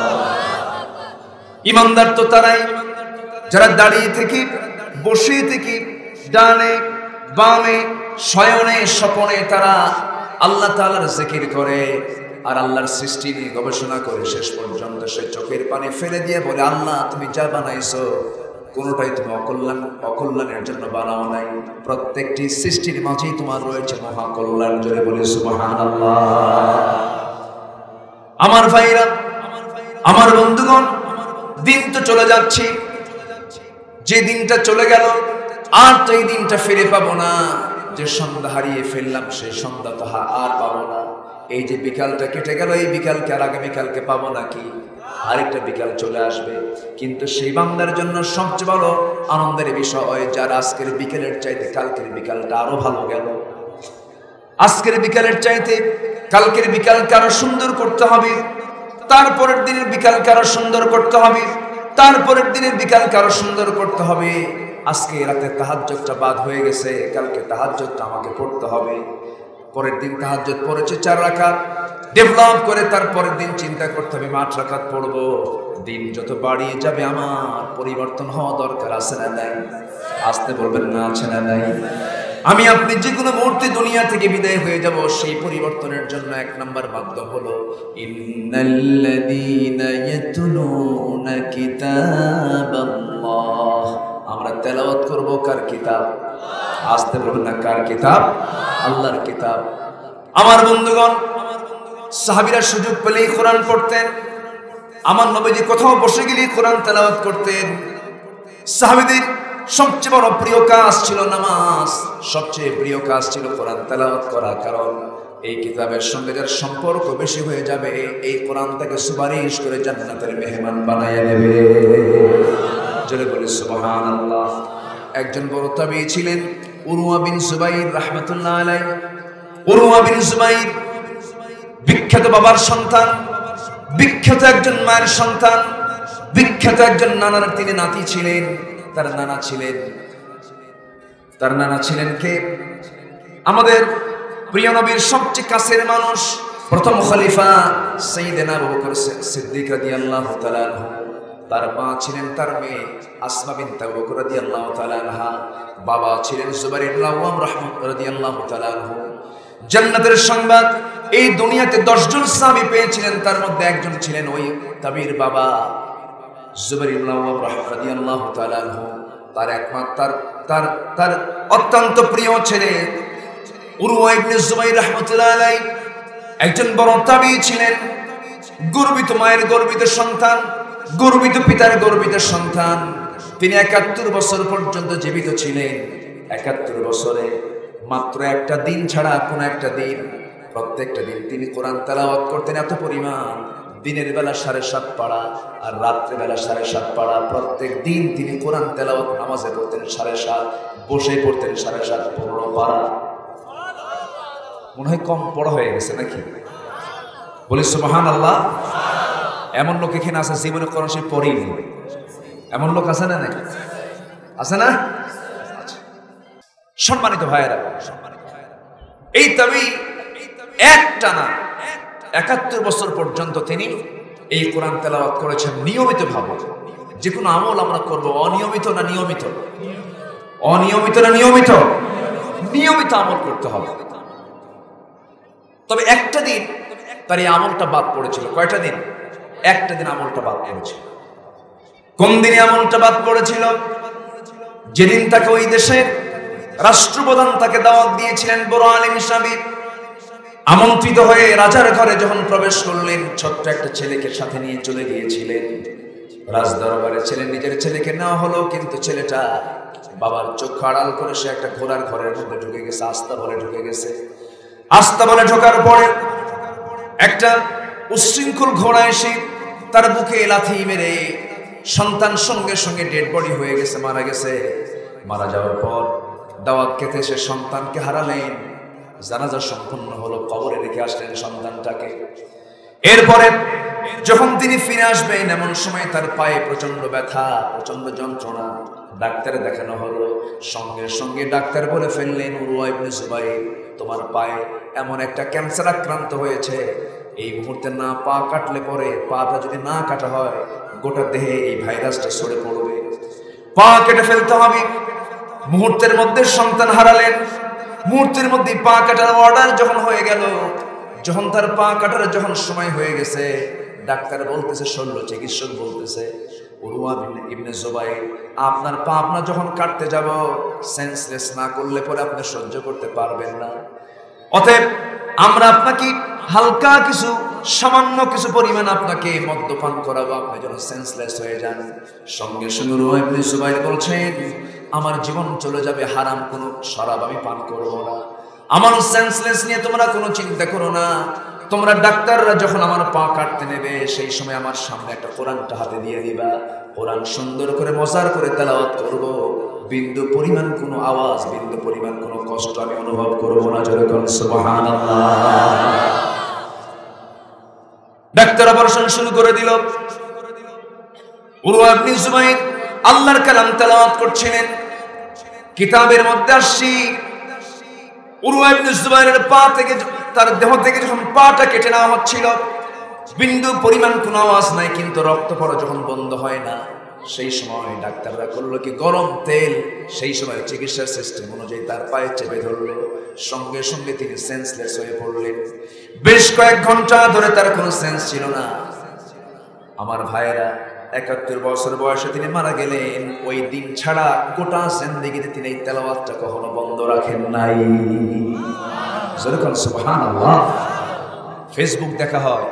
ইমানদার তো তারাই যারা দাঁড়িয়ে থেকে বসে থেকে ডানে বামে শয়নে স্বপনে তারা আল্লাহ তাআলার জিকির করে আর আল্লাহর সৃষ্টি নিয়ে গবেষণা করে শেষ পর্যন্ত সে চোখের পানি ফেলে দিয়ে বলে আল্লাহ তুমি যা বানাইছো কোনোটাই তুমি অকল্যাণ অকল্যাণের জন্য বানাও নাই, প্রত্যেকটি সৃষ্টির মাঝেই তোমার রয়েছে মহা কল্যাণ। জোরে বলে সুবহানাল্লাহ। আমার ভাইরা, আমার বন্ধুগণ, দিন তো চলে যাচ্ছে, যে দিনটা চলে গেল আর তো এই দিনটা ফিরে পাবো না। যে সন্ধ্যা হারিয়ে ফেললাম সেই সন্ধ্যা তো আর পাবো না। এই যে বিকালটা কেটে গেল এই বিকালকে আর আগামীকালকে পাবো নাকি? আরেকটা বিকাল চলে আসবে। কিন্তু সেই বান্দার জন্য সবচেয়ে বড় আনন্দের বিষয় যার আজকের বিকেলের চাইতে কালকের বিকালটা আরো ভালো গেল। আজকের বিকালের চাইতে কালকের বিকালকে আরো সুন্দর করতে হবে, তারপরের দিনের বিকালকে আরো সুন্দর করতে হবে, তারপরের দিনের বিকালকে আরো সুন্দর করতে হবে। আজকে রাতে তাহাজ্জুদটা বাদ হয়ে গেছে, কালকে তাহাজ্জুদটা আমাকে পড়তে হবে। পরের দিন তাহাজ্জুদ পড়েছে চার রাকাত, ডেভেলপ করে তারপরের দিন চিন্তা করতে হবে আট রাকাত পড়বো। দিন যত বাড়িয়ে যাবে আমার পরিবর্তন হওয়া দরকার আছে না নাই? আসতে বলবেন না আছে না নাই? আমি আপনি যে কোনো মুহূর্তে দুনিয়া থেকে বিদায় হয়ে যাব, সেই পরিবর্তনের জন্য এক নাম্বার মাধ্যম হলো ইন্নাল্লাযীনা ইয়াতলুনা কিতাবাল্লাহ। আমরা তেলাওয়াত করব কার কিতাব? আসতে বলবেন না কার কিতাব? আল্লাহর কিতাব। আমার বন্ধুগণ, সাহাবীরা সুযোগ পেলেই কোরআন পড়তেন। আমার নবীজি কোথাও বসে গেলেই কোরআন তেলাওয়াত করতেন। সাহাবীদের সবচেয়ে বড় প্রিয় কাজ ছিল নামাজ, সবচেয়ে প্রিয় কাজ ছিল কোরআন তেলাওয়াত করা। কারণ এই কিতাবের সঙ্গে যার সম্পর্ক বেশি হয়ে যাবে, এই কোরআন তাকে সুপারিশ করে জান্নাতের মেহমান বানায় নেবে। জোরে বলি সুবহানাল্লাহ। একজন বড় তাবিঈ ছিলেন উরওয়া বিন জুবাইর রাহমাতুল্লাহ আলাইহি। উরওয়া বিন জুবাইর বিখ্যাত বাবার সন্তান, বিখ্যাত একজন মায়ের সন্তান, বিখ্যাত একজন নানার তিনি নাতি ছিলেন। তার নানা ছিলেন তার নানা ছিলেন কে? আমাদের প্রিয় নবীর সবচেয়ে কাছের মানুষ, প্রথম খলিফা সাইয়েদনা আবু বকর সিদ্দিক রাদিয়াল্লাহু তাআলা আনহু। তার মা ছিলেন তার মেয়ে আসমা বিনত আবু বকর রাদিয়াল্লাহু তাআলা আনহা। বাবা ছিলেন জুবাইর ইবনে আওয়াম রাদিয়াল্লাহু তাআলা আনহু। জান্নাতের সংবাদ এই দুনিয়াতে দশ জন সাহাবী পেয়েছিলেন, তার মধ্যে একজন ছিলেন ওই তাবির বাবা জুবাইর ইবনে আওয়াম রাদিয়াল্লাহু তাআলা আনহু। তার একমাত্র তার তার অত্যন্ত প্রিয় ছেলে উরওয়া ইবনে জুবাইর রাহমাতুল্লাহ আলাইহি একজন বড় তাবিঈ ছিলেন। গর্বিত মায়ের গর্বিত সন্তান, গর্বিত পিতার গর্বিত সন্তান। তিনি একাত্তর বছর পর্যন্ত জীবিত ছিলেন। একাত্তর বছরে মাত্র একটা দিন ছাড়া কোন একটা দিন, প্রত্যেকটা দিন তিনি কোরআন তেলাওয়াত করতেন এত পরিমাণ। দিনের বেলা সাড়ে সাত পাড়া আর রাত্রে বেলা সাড়ে সাত পাড়া। প্রত্যেক দিন তিনি কোরআন তেলাওয়াত নামাজে পড়তেন সাড়ে সাত, বসে পড়তেন সাড়ে সাত, পনেরো পাড়া। মনে হয় কম পড়া হয়ে গেছে নাকি? বলি সুবহানাল্লাহ। এমন লোক এখানে আছে জীবনে কোরআন শরীফ পড়েনি, এমন লোক আছে না নাকি? আছে না? সম্মানিত ভাইয়েরা, এই তাবিঈ একটানা একাত্তর বছর পর্যন্ত তিনি এই কোরআন তেলাওয়াত করেছেন নিয়মিত ভাবে। যে কোনো আমল আমরা করব, অনিয়মিত না নিয়মিত? অনিয়মিত না নিয়মিত? নিয়মিত আমল করতে হবে। তবে একটা দিন তার এই আমলটা বাদ পড়েছিল। কয়টা দিন? একটা দিন আমলটা বাদ পড়েছিল। কোন দিনে আমলটা বাদ পড়েছিল? যেদিন তাকে ওই দেশের রাষ্ট্রপ্রধান তাকে দাওয়াত দিয়েছিলেন, বড় আলিম সাহেব আমন্ত্রিত হয়ে রাজার ঘরে যখন প্রবেশ করলেন, ছোট্ট একটা ছেলেকে সাথে নিয়ে চলে গিয়েছিলেন রাজ দরবারে। ছেলে নিজের ছেলেকে নেওয়া হলো, কিন্তু ছেলেটা বাবার চোখ আড়াল করে সে একটা ঘোড়ার ঘরের মধ্যে ঢুকে গেছে, আস্তা বলে ঢুকে গেছে। আস্তা বলে ঢোকার পরে একটা উচ্ছৃঙ্খল ঘোড়া এসে তার বুকে লাথি মেরে সন্তান সঙ্গে সঙ্গে ডেড বডি হয়ে গেছে, মারা গেছে। মারা যাওয়ার পর দাওয়াত খেতে এসে সন্তানকে হারালেন। জানাজা সম্পন্ন হলো, কবরে রেখে আসলেন সন্তানটাকে। এরপরে যখন তিনি ফিরে আসবেন এমন সময় তার পায়ে প্রচন্ড ব্যথা, প্রচন্ড যন্ত্রণা। ডাক্তারে দেখানো হলো, সঙ্গে সঙ্গে ডাক্তার বলে ফেললেন, উরওয়া ইবনে জুবাইর, তোমার পায়ে এমন একটা ক্যান্সার আক্রান্ত হয়েছে, এই মুহূর্তে না পা কাটলে পরে, পাটা যদি না কাটা হয় গোটা দেহে এই ভাইরাসটা ছড়ে পড়বে, পা কেটে ফেলতে হবে। মুহূর্তের মধ্যে সন্তান হারালেন, মুহূর্তের মধ্যে পা কাটার অর্ডার যখন হয়ে গেল, যখন তার পা কাটার যখন সময় হয়ে গেছে, ডাক্তার বলতেছে, শল্য চিকিৎসক বলতেছে, উরওয়া ইবনে জুবাইর, আপনার পা আপনার যখন কাটতে যাব সেন্সলেস না করলে পরে আপনি সহ্য করতে পারবেন না। অতএব আমরা আপনাকে হালকা কিছু, সামান্য কিছু পরিমাণ আপনাকে মদ্যপান করাবো, আপনি যেন সেন্সলেস হয়ে যান। সঙ্গে সঙ্গে উরওয়া ইবনে জুবাইর বলছেন, আমার জীবন চলে যাবে, হারাম কোনো শরাব আমি পান করবো না, আমার সেন্সলেস নিয়ে তোমরা কোনো চিন্তা করো না। তোমরা ডাক্তাররা যখন আমার পা কাটতে নেবে সেই সময় আমার সামনে একটা কোরআনটা হাতে দিয়ে দিবা, কোরআন সুন্দর করে মজার করে তেলাওয়াত করব, বিন্দু পরিমাণ কোনো আওয়াজ, বিন্দু পরিমাণ কোনো কষ্ট আমি অনুভব করবো না। জোরে বলুন সুবহানাল্লাহ। ডাক্তার অপারেশন শুরু করে দিল। উরওয়া ইবনে জুবাইর আল্লাহর কালাম তেলাওয়াত করছিলেন। কিতাবের মধ্যে আসছি, উরওয়া ইবনে জুবাইরের পা থেকে, তার দেহ থেকে যখন পাটা কেটে নেওয়া হচ্ছিল, বিন্দু পরিমাণ কোনো আওয়াজ নাই, কিন্তু রক্ত পড়া যখন বন্ধ হয় না, সেই সময় ডাক্তাররা করলো কি, গরম তেল সেই সময় চিকিৎসার সিস্টেম অনুযায়ী তার পায়ে চেপে ধরলো, সঙ্গে সঙ্গে তিনি সেন্সলেস হয়ে পড়লেন। বেশ কয়েক ঘন্টা ধরে তার কোনো সেন্স ছিল না। আমার ভাইয়েরা, একাত্তর বছর বয়সে তিনি মারা গেলেন। ওই দিন ছাড়া গোটা জিন্দেগিতে তিনি এই তেলাওয়াতটা কখনো বন্ধ রাখেন নাই। সুবহানাল্লাহ। ফেসবুক দেখা হয়,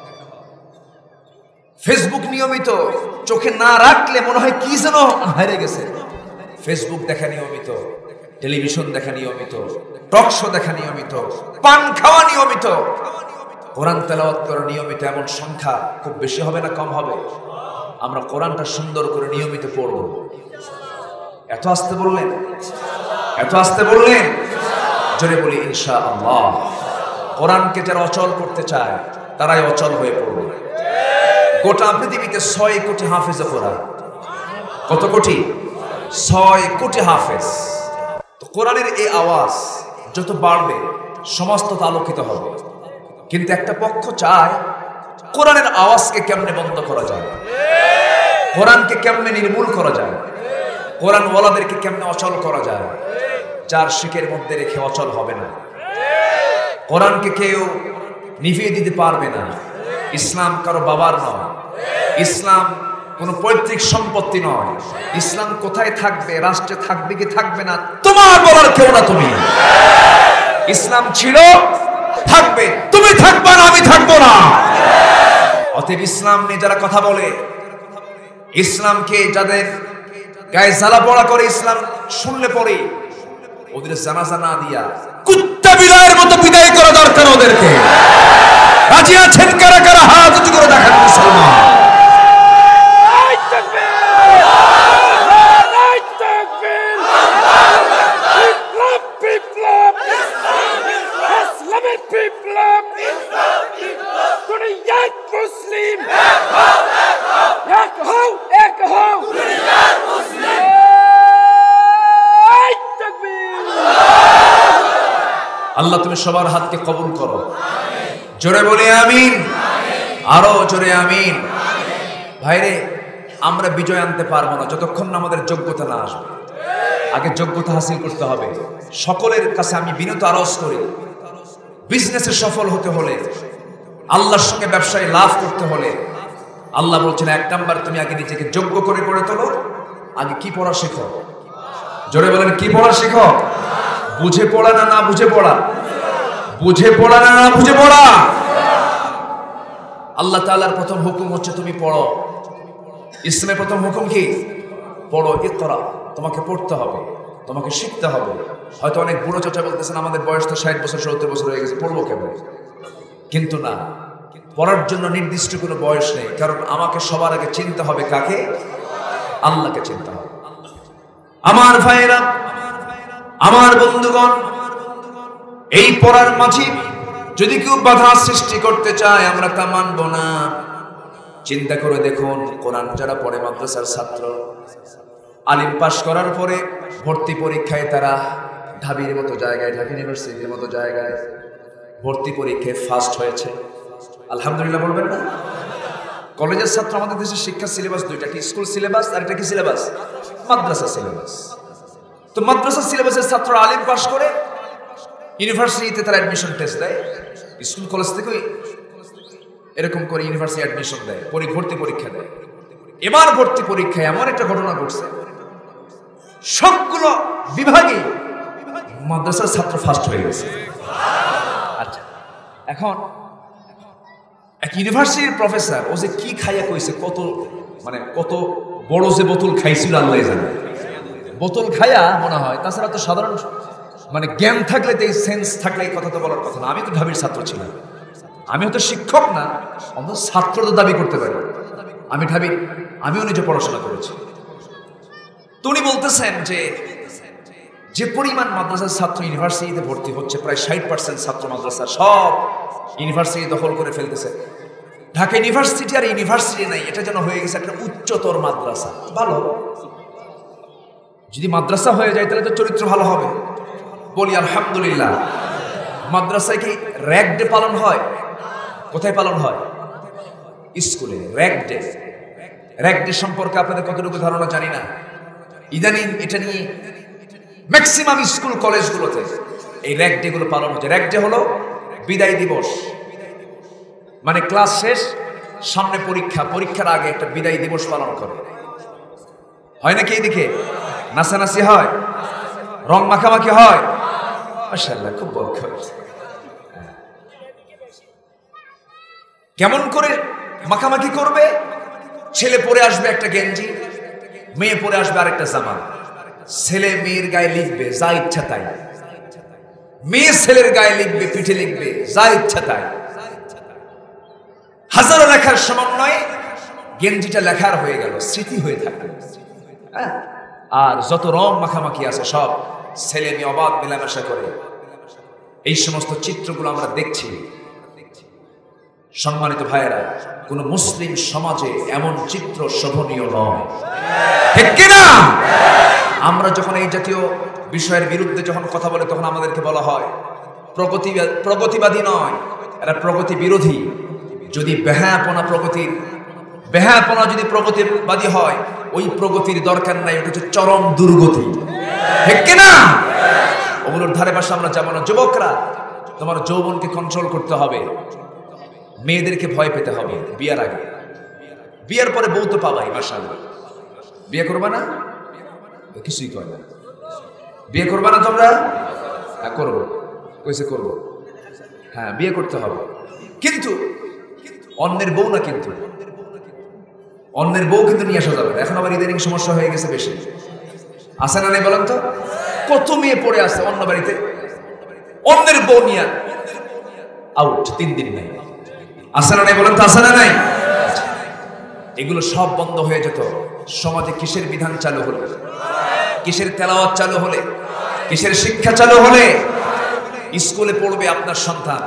ফেসবুক নিয়মিত চোখে না রাখলে মনে হয় কি যেন হারিয়ে গেছে। ফেসবুক দেখা নিয়মিত, টেলিভিশন দেখা নিয়মিত, টক শো দেখা নিয়মিত, পান খাওয়া নিয়মিত, কোরআন তেলাওয়াত করা নিয়মিত, এমন সংখ্যা খুব বেশি হবে না কম হবে? আমরা কোরআনটা সুন্দর করে নিয়মিত পড়ব। এত আসতে বললেন, এত আসতে বললেন, জোরে বলি ইনশাআল্লাহ। কোরআনকে যারা অচল করতে চায় তারাই অচল হয়ে পড়বে। গোটা পৃথিবীতে ছয় কোটি হাফেজ কোরআন। কত কোটি? ছয় কোটি হাফেজ। তো কোরআনের এই আওয়াজ যত বাড়বে সমাজ তত আলোকিত হবে। কিন্তু একটা পক্ষ চায় কোরআনের আওয়াজকে কেমনে বন্ধ করা যায়, কোরআনকে কেমনে নির্মূল করা যায়, কোরআন ওয়ালাদেরকে কেমনে অচল করা যায়। চার শিকের মধ্যে রেখে অচল হবে না। কোরআনকে কেউ নিভিয়ে দিতে পারবে না। ইসলাম কারো বাবার নয়, ইসলাম কোনো পৈতৃক সম্পত্তি নয়। ইসলাম কোথায় থাকবে, রাষ্ট্রে থাকবে কি থাকবে না, তোমার বলার কেউ না। তুমি ইসলাম ছিল, থাকবে, তুমি থাকবে না, আমি থাকবো না। অতএব ইসলাম নিয়ে যারা কথা বলে, ইসলামকে যাদের গায়ে জ্বালা পড়া করে, ইসলাম শুনলে পরে ওদের জানাজা না দিয়া কুত্তা বিড়ালের মতো বিদায় করা দরকার ওদেরকে। রাজি আছেন কারা কারা? হাত উঁচু করে দেখান মুসলমান। আল্লাহ তুমি সবার হাতকে কবুল করো। জোরে বলি আমিন, আরো জোরে আমিন। ভাইরে, আমরা বিজয় আনতে পারবো না যতক্ষণ না আমাদের যোগ্যতা না আসবে। আগে যোগ্যতা হাসিল করতে হবে। সকলের কাছে আমি বিনীত আরজ করি, বিজনেসে সফল হতে হলে, আল্লাহর সঙ্গে ব্যবসায় লাভ করতে হলে, আল্লাহ বলছেন এক নাম্বার তুমি আগে নিজেকে যোগ্য করে গড়ে তোলো। আগে কি পড়া শেখো? জোরে বলেন, কি পড়া শেখো? বুঝে পড়া না না বুঝে পড়া? বুঝে পড়া না না বুঝে পড়া? আল্লাহ তাআলার প্রথম হুকুম হচ্ছে তুমি পড়ো। ইসলামের প্রথম হুকুম কি? পড়ো। ইকরা, তোমাকে পড়তে হবে, তোমাকে শিখতে হবে। হয়তো অনেক বুড়ো চাচা বলতেছেন আমাদের বয়স তো ষাট বছর সত্তর বছর হয়ে গেছে, পড়বো কেমন? কিন্তু না, পড়ার জন্য নির্দিষ্ট কোনো বয়স নেই। কারণ আমাকে সবার আগে চিনতে হবে কাকে? আল্লাহকে চিনতে হবে। আমার ভাইয়েরা, আমার বন্ধুগণ, এই পড়ার মাঝে যদি কেউ বাধা সৃষ্টি করতে চায় আমরা তা মানব না। চিন্তা করে দেখুন, কোরআন যারা পড়ে মাদ্রাসার ছাত্র, আলিম পাশ করার পরে ভর্তি পরীক্ষায় তারা ঢাবির মতো জায়গায়, ঢাকা ইউনিভার্সিটির মতো জায়গায় ভর্তি পরীক্ষায় ফার্স্ট হয়েছে, আলহামদুলিল্লাহ বলবেন না? কলেজের ছাত্র, আমাদের দেশের শিক্ষা সিলেবাস দুইটা, কি স্কুল সিলেবাস আর একটা কি সিলেবাস? মাদ্রাসা সিলেবাস। তো মাদ্রাসা সিলেবাসের ছাত্র আলিম পাশ করে ইউনিভার্সিটিতে তারা অ্যাডমিশন টেস্ট দেয়, স্কুল কলেজ থেকে এরকম করে ইউনিভার্সিটি অ্যাডমিশন দেয়, ভর্তি পরীক্ষা দেয়। এবার ভর্তি পরীক্ষায় এমন একটা ঘটনা ঘটছে, সবগুলো বিভাগে মাদ্রাসার ছাত্র ফার্স্ট হয়ে গেছে। আচ্ছা, এখন এক ইউনিভার্সিটির প্রফেসর ও যে কি খাইয়া কইছে, কত মানে কত বড় যে বোতল খাইছিল আল্লাহ জানে, বোতল খাইয়া মনে হয়। তাছাড়া তো সাধারণ মানে জ্ঞান থাকলে তো, এই সেন্স থাকলে এই কথা তো বলার কথা না। আমি তো ঢাবির ছাত্র ছিলাম, আমি হয়তো শিক্ষক না, অন্তত ছাত্র তো দাবি করতে পারি আমি ঢাবির, আমিও নিজে পড়াশোনা করেছি। তো উনি বলতেছেন যে যে পরিমাণ মাদ্রাসার ছাত্র ইউনিভার্সিটিতে ভর্তি হচ্ছে, প্রায় ষাট পার্সেন্ট ছাত্র মাদ্রাসার সব ইউনিভার্সিটি দখল করে ফেলতেছে। ঢাকা ইউনিভার্সিটি আর ইউনিভার্সিটি নাই, এটা যেন হয়ে গেছে একটা উচ্চতর মাদ্রাসা। ভালো, যদি মাদ্রাসা হয়ে যায় তাহলে তো চরিত্র ভালো হবে, বলি আলহামদুলিল্লাহ। মাদ্রাসায় কি র্যাগ ডে পালন হয়? কোথায় পালন হয়? স্কুলে। র্যাগ ডে, র্যাগ ডে সম্পর্কে আপনাদের কতটুকু ধারণা জানি না। ইদানিং এটা নিয়ে ম্যাক্সিমাম স্কুল কলেজগুলোতে এই র্যাগ ডে গুলো পালন হচ্ছে। র্যাগ ডে হলো বিদায় দিবস, মানে ক্লাস শেষ, সামনে পরীক্ষা, পরীক্ষার আগে একটা বিদায় দিবস পালন করে। হয় নাকি? এইদিকে নাচানাচি হয়, রং মাখামাখি হয়, মাশাআল্লাহ খুব বরকত। কেমন করে মাখামাখি করবে? ছেলে পরে আসবে একটা গেঞ্জি, মেয়ে পরে আসবে আরেকটা জামা। ছেলে মেয়ের গায়ে লিখবে যা ইচ্ছা তাই, মেয়ে ছেলের গায়ে লিখবে, পিঠে লিখবে যা ইচ্ছা তাই। হাজারো লেখার সমন্বয়ে গেঞ্জিটা লেখার হয়ে গেল, স্মৃতি হয়ে থাকবে। হ্যাঁ, আর যত রং মাখামাখি আছে সব ছেলে মেয়ে অবাধ মেলামেশা করে। এই সমস্ত চিত্রগুলো আমরা দেখছি। সম্মানিত ভাইয়েরা, কোন মুসলিম সমাজে এমন চিত্র শোভনীয় নয়, ঠিক কিনা? আমরা যখন এই জাতীয় বিষয়ের বিরুদ্ধে যখন কথা বলে, তখন আমাদেরকে বলা হয় প্রগতি প্রগতিবাদী নয়, এরা প্রগতি বিরোধী। যদি বেহায়াপনা প্রগতির বেহায়াপনা যদি প্রগতিবাদী হয়, ওই প্রগতির দরকার নাই, ওটা হচ্ছে চরম দুর্গতি, ঠিক কিনা? ওগুলোর ধারে পাশে আমরা যাবো না। যুবকরা, তোমার যৌবনকে কন্ট্রোল করতে হবে, মেয়েদেরকে ভয় পেতে হবে বিয়ার আগে। বিয়ার পরে বউ তো পাবাই, মাশাআল্লাহ। বিয়ে করবা না? কিছুই কয় না। বিয়ে করবা না তোমরা? হ্যাঁ করবো, কইছে করবো। হ্যাঁ, বিয়ে করতে হবে, কিন্তু অন্যের বউ না, কিন্তু অন্যের বউ কিন্তু নিয়ে আসা যাবে না। এখন আবার ইদানিং সমস্যা হয়ে গেছে বেশি, আছে না নেই বলেন তো? কত মেয়ে পড়ে আছে অন্য বাড়িতে, অন্যের বউ নিয়ে আউট, তিন দিন নেই। আছে না নেই বলেন তো? আছে না নাই? এগুলো সব বন্ধ হয়ে যেত। সমাজে কিসের বিধান চালু হলে, কিসের তেলাওয়াত চালু হলে, কিসের শিক্ষা চালু হলে? স্কুলে পড়বে আপনার সন্তান,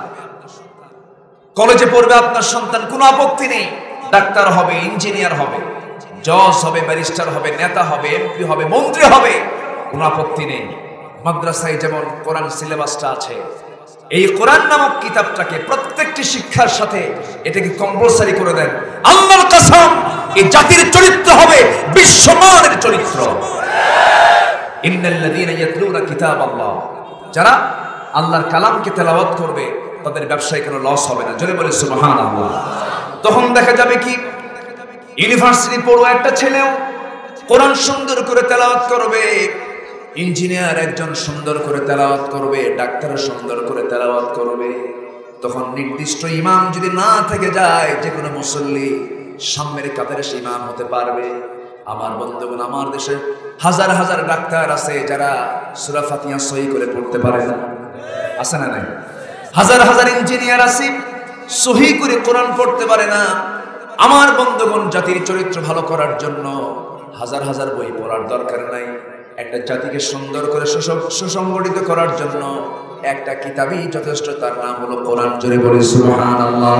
কলেজে পড়বে আপনার সন্তান, কোনো আপত্তি নেই। ডাক্তার হবে, ইঞ্জিনিয়ার হবে, জজ হবে, ব্যারিস্টার হবে, নেতা হবে, এমপি হবে, মন্ত্রী হবে, কোনো আপত্তি নেই। মাদ্রাসায় যেমন কোরআন সিলেবাসটা আছে, এই কোরআন নামক কিতাবটাকে প্রত্যেকটি শিক্ষার সাথে এটাকে কম্পালসারি করে দেন। আল্লাহর কসম, এই জাতির চরিত্র হবে বিশ্বমানের চরিত্র। ইন্নাল্লাযীনা ইয়াতলুনা কিতাবাল্লাহ, যারা আল্লাহর কালামকে তেলাওয়াত করবে তাদের ব্যবসায় কোনো লস হবে না। জোরে বলে সুবহানাল্লাহ। তখন দেখা যাবে কি, ইউনিভার্সিটি পড়ুয়া একটা ছেলেও কোরআন সুন্দর করে তেলাওয়াত করবে, ইঞ্জিনিয়ার একজন সুন্দর করে তেলাওয়াত করবে, ডাক্তার সুন্দর করে তেলাওয়াত করবে। তখন নির্দিষ্ট ইমাম যদি না থেকে যায়, যে কোনো মুসল্লি সামনের কাতারে সে ইমাম হতে পারবে। আমার বন্ধুগণ, আমার দেশে হাজার হাজার ডাক্তার আছে যারা সূরা ফাতিহা সহি করে পড়তে পারে না, আছে না নাই? হাজার হাজার ইঞ্জিনিয়ার আছে সহি করে কোরআন পড়তে পারে না। আমার বন্ধুগণ, জাতির চরিত্র ভালো করার জন্য হাজার হাজার বই পড়ার দরকার নাই। একটা জাতিকে সুন্দর করে সুসংগঠিত করার জন্য একটা কিতাবই যথেষ্ট, তার নাম হলো কোরআন। জোরে বলি সুবহানাল্লাহ।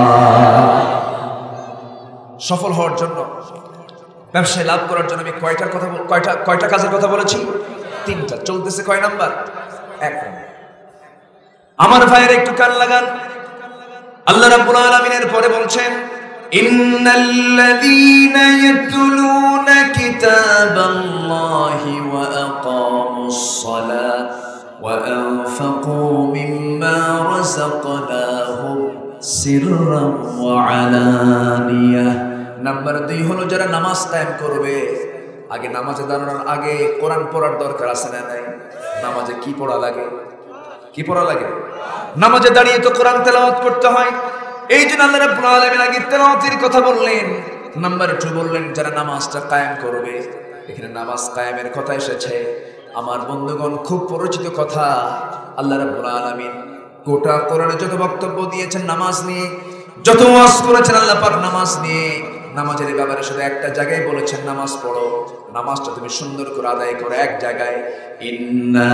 সফল হওয়ার জন্য, ব্যবসায় লাভ করার জন্য আমি কয়টার কথা কয়টা কয়টা কাজের কথা বলেছি? তিনটা। চলতেছে কয় নাম্বার? এক নাম্বার। আমার ভাইয়ের একটু কান লাগান। আল্লাহ রাব্বুল আলামিনের পরে বলছেন, ইন্নাল্লাযীনা ইয়াতলুনা কিতাবাল্লাহি ওয়া আকামুস সালাত ওয়া আনফাকু মিম্মা রাযাকনাহুম সিররান ওয়া আলানিয়া। নাম্বার দুই হলো যারা নামাজ কায়েম করবে। আগে নামাজে দাঁড়ানোর আগে কোরআন পড়ার দরকার আছে না নাই? নামাজে কি পড়া লাগে? কি পড়া লাগে? নামাজে দাঁড়িয়ে তো কোরআন তেলাওয়াত করতে হয়। এই জন্য আল্লাহ রাব্বুল আলামিন আগে তেলাওয়াতের কথা বললেন। নাম্বার দুই বললেন যারা নামাজটা কায়েম করবে। এখানে নামাজ কায়েমের কথা এসেছে। আমার বন্ধুগণ, খুব পরিচিত কথা। আল্লাহ রাব্বুল আলামিন গোটা কোরআনে যত বক্তব্য দিয়েছেন নামাজ নিয়ে, যত ওয়াজ করেছেন আল্লাহ পাক নামাজ নিয়ে, নামাজের ব্যাপারে শুধু একটা জায়গায় বলেছেন নামাজ পড়ো, নামাজটা তুমি সুন্দর করে আদায় করো। এক জায়গায়, ইন্না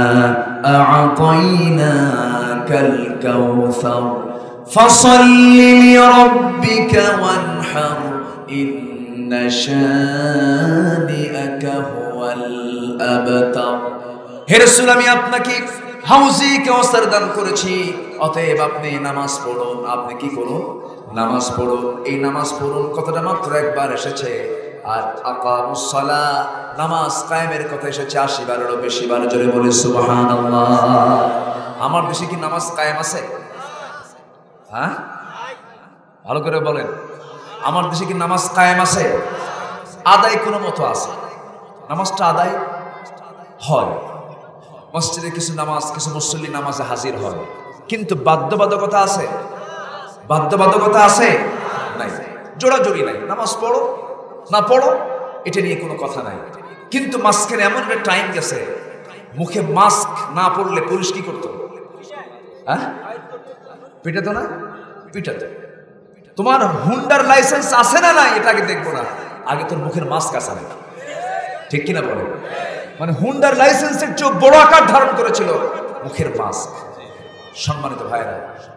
আ'তাইনাকাল কাউসার ফাসাল্লি লিরাব্বিকা ওয়ানহার ইন্না শানিআকা হুয়াল আবতার। হে রাসূল, আমি আপনাকে হাউজে কাউসার দান করেছি, অতএব আপনি নামাজ পড়ুন। আপনি কি করুন? নামাজ পড়ুন। এই নামাজ পড়ুন কথাটা মাত্র একবার এসেছে। আর আকামুস সালাহ, নামাজ কায়েমের কথা এসেছে আশি বারেরও বেশি বার। জোরে বলি সুবহানাল্লাহ। আমার দেশে কি নামাজ কায়েম আছে? হ্যাঁ, ভালো করে বলেন। আমার দেশে কি নামাজ কায়েম আছে? আদায় কোনো মতো আছে, নামাজটা আদায় হয়। মসজিদে কিছু নামাজ, কিছু মুসল্লি নামাজে হাজির হয়, কিন্তু বাধ্যবাধকতা আছে? বাধ্যবাধকতা আছে? নাই। জোড়াজোড়ি নাই। নামাজ পড়ো না পড়ো এটা নিয়ে কোনো কথা নাই। কিন্তু মাঝখানে এমন একটা টাইম গেছে, মুখে মাস্ক না পড়লে পুলিশ কি করতো? হ্যাঁ, পিটাতো না? পিটাতো। তোমার হুন্ডার লাইসেন্স আছে না নাই এটা আগে দেখবো না, আগে তোর মুখের মাস্ক আছে না। ঠিক কিনা বলে? মানে হুন্ডার লাইসেন্সের চেয়ে বড় আকার ধারণ করেছিল মুখের মাস্ক। সম্মানিত ভাইরা,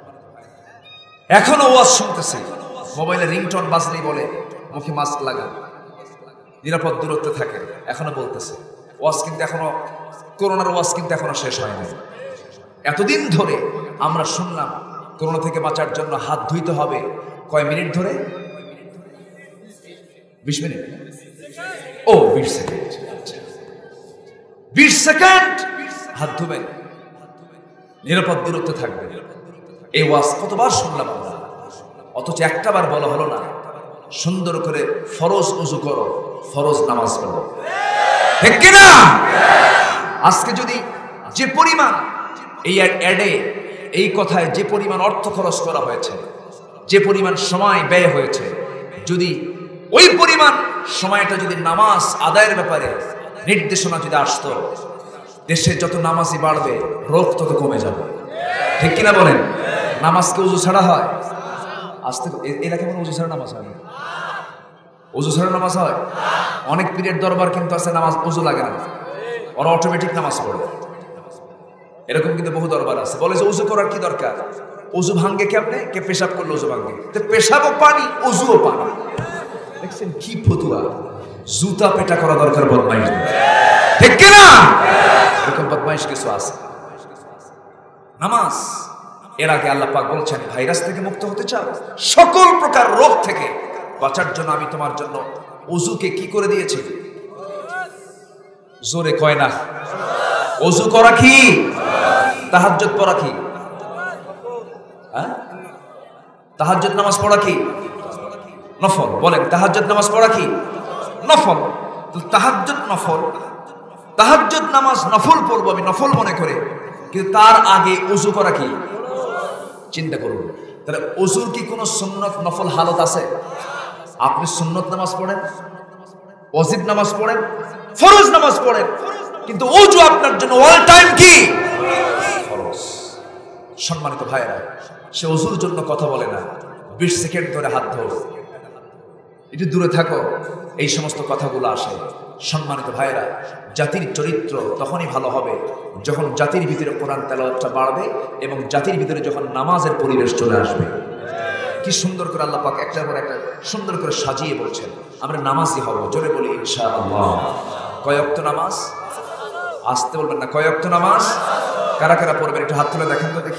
এখনো ওয়াজ শুনতেছি, মোবাইলে রিংটোন বাজলেই বলে মুখে মাস্ক লাগান, নিরাপদ দূরত্বে থাকে। এখনো বলতেছে ওয়াজ, কিন্তু এখনো করোনার ওয়াজ কিন্তু এখনো শেষ হয় নাই। এতদিন ধরে আমরা শুনলাম করোনা থেকে বাঁচার জন্য হাত ধুইতে হবে কয় মিনিট ধরে? বিশ মিনিট। ও বিশ সেকেন্ড। বিশ সেকেন্ড হাত ধুবেন, নিরাপদ দূরত্বে থাকবে। এই ওয়াজ কতবার শুনলাম আমরা, অথচ একটা বার বলা হলো না সুন্দর করে ফরজ ওযু করো, ফরজ নামাজ পড়ো। ঠিক কিনা? আজকে যদি যে পরিমাণ এই অ্যাডে, এই কথায় যে পরিমাণ অর্থ খরচ করা হয়েছে, যে পরিমাণ সময় ব্যয় হয়েছে, যদি ওই পরিমাণ সময়টা যদি নামাজ আদায়ের ব্যাপারে নির্দেশনা যদি আসতো, দেশে যত নামাজি বাড়বে রোগ তত কমে যাবে। ঠিক কিনা বলেন? নামাজকে ওযু ছাড়া হয়? আজকে এলাকায় মনে ওযু ছাড়া নামাজ হয় না। ওযু ছাড়া নামাজ হয়? অনেক পীরের দরবার কিন্তু আছে নামাজ ওযু লাগে না, ওরা অটোমেটিক নামাজ পড়ে। এরকম কিন্তু বহু দরবার আছে, বলে যে ওযু করার কি দরকার? ওযু ভাঙ্গে কেমনে? কে পেশাব করলে ওযু ভাঙ্গে, তো পেশাবও পানি ওযুও পানি। দেখছেন কি ফতুয়া? জুতা পেটা করা দরকার বদমাইশ। ঠিক কিনা? এরকম বদমাইশ কিছু আছে। নামাজ এর আগে আল্লাহ পাক বলছেন, ভাইরাস থেকে মুক্ত হতে চাও, সকল প্রকার রোগ থেকে বাঁচার জন্য আমি তোমার জন্য ওযুকে কি করে দিয়েছি? জোরে কয় না। ওযু করা কি? তাহাজ্জুদ পড়া কি? হ্যাঁ, তাহাজ্জুদ নামাজ পড়া কি? নফল। বলেন, তাহাজ্জুদ নামাজ পড়া কি? নফল। তাহাজ্জুদ নফল, তাহাজ্জুদ নামাজ নফল পড়বো আমি, নফল মনে করে, কিন্তু তার আগে ওযু করা কি? চিন্তা করুন, তাহলে ওযুর কি কোনো সুন্নত নফল হালত আছে? আপনি সুন্নত নামাজ পড়েন, ওয়াজিব নামাজ পড়েন, ফরজ নামাজ পড়েন, কিন্তু ওযু আপনার জন্য অল টাইম কি? ফরজ। সম্মানিত ভাইরা, সে ওযুর জন্য কথা বলে না, বিশ সেকেন্ড ধরে হাত ধরো, একটু দূরে থাকো, এই সমস্ত কথাগুলো আসে। সম্মানিত ভাইয়েরা, জাতির চরিত্র তখনই ভালো হবে যখন জাতির ভিতরে কোরআন তেলাওয়াতটা বাড়বে এবং জাতির ভিতরে যখন নামাজের পরিবেশ চলে আসবে। কি সুন্দর করে আল্লাহ পাক একটার পর একটা সুন্দর করে সাজিয়ে বলছেন আমরা নামাজি হব। জোরে বলি ইনশাআল্লাহ। কয় ওয়াক্ত নামাজ? আসতে বলবেন না। কয় ওয়াক্ত নামাজ? কারা কারা পড়বেন একটু হাত তুলে দেখেন তো দেখি।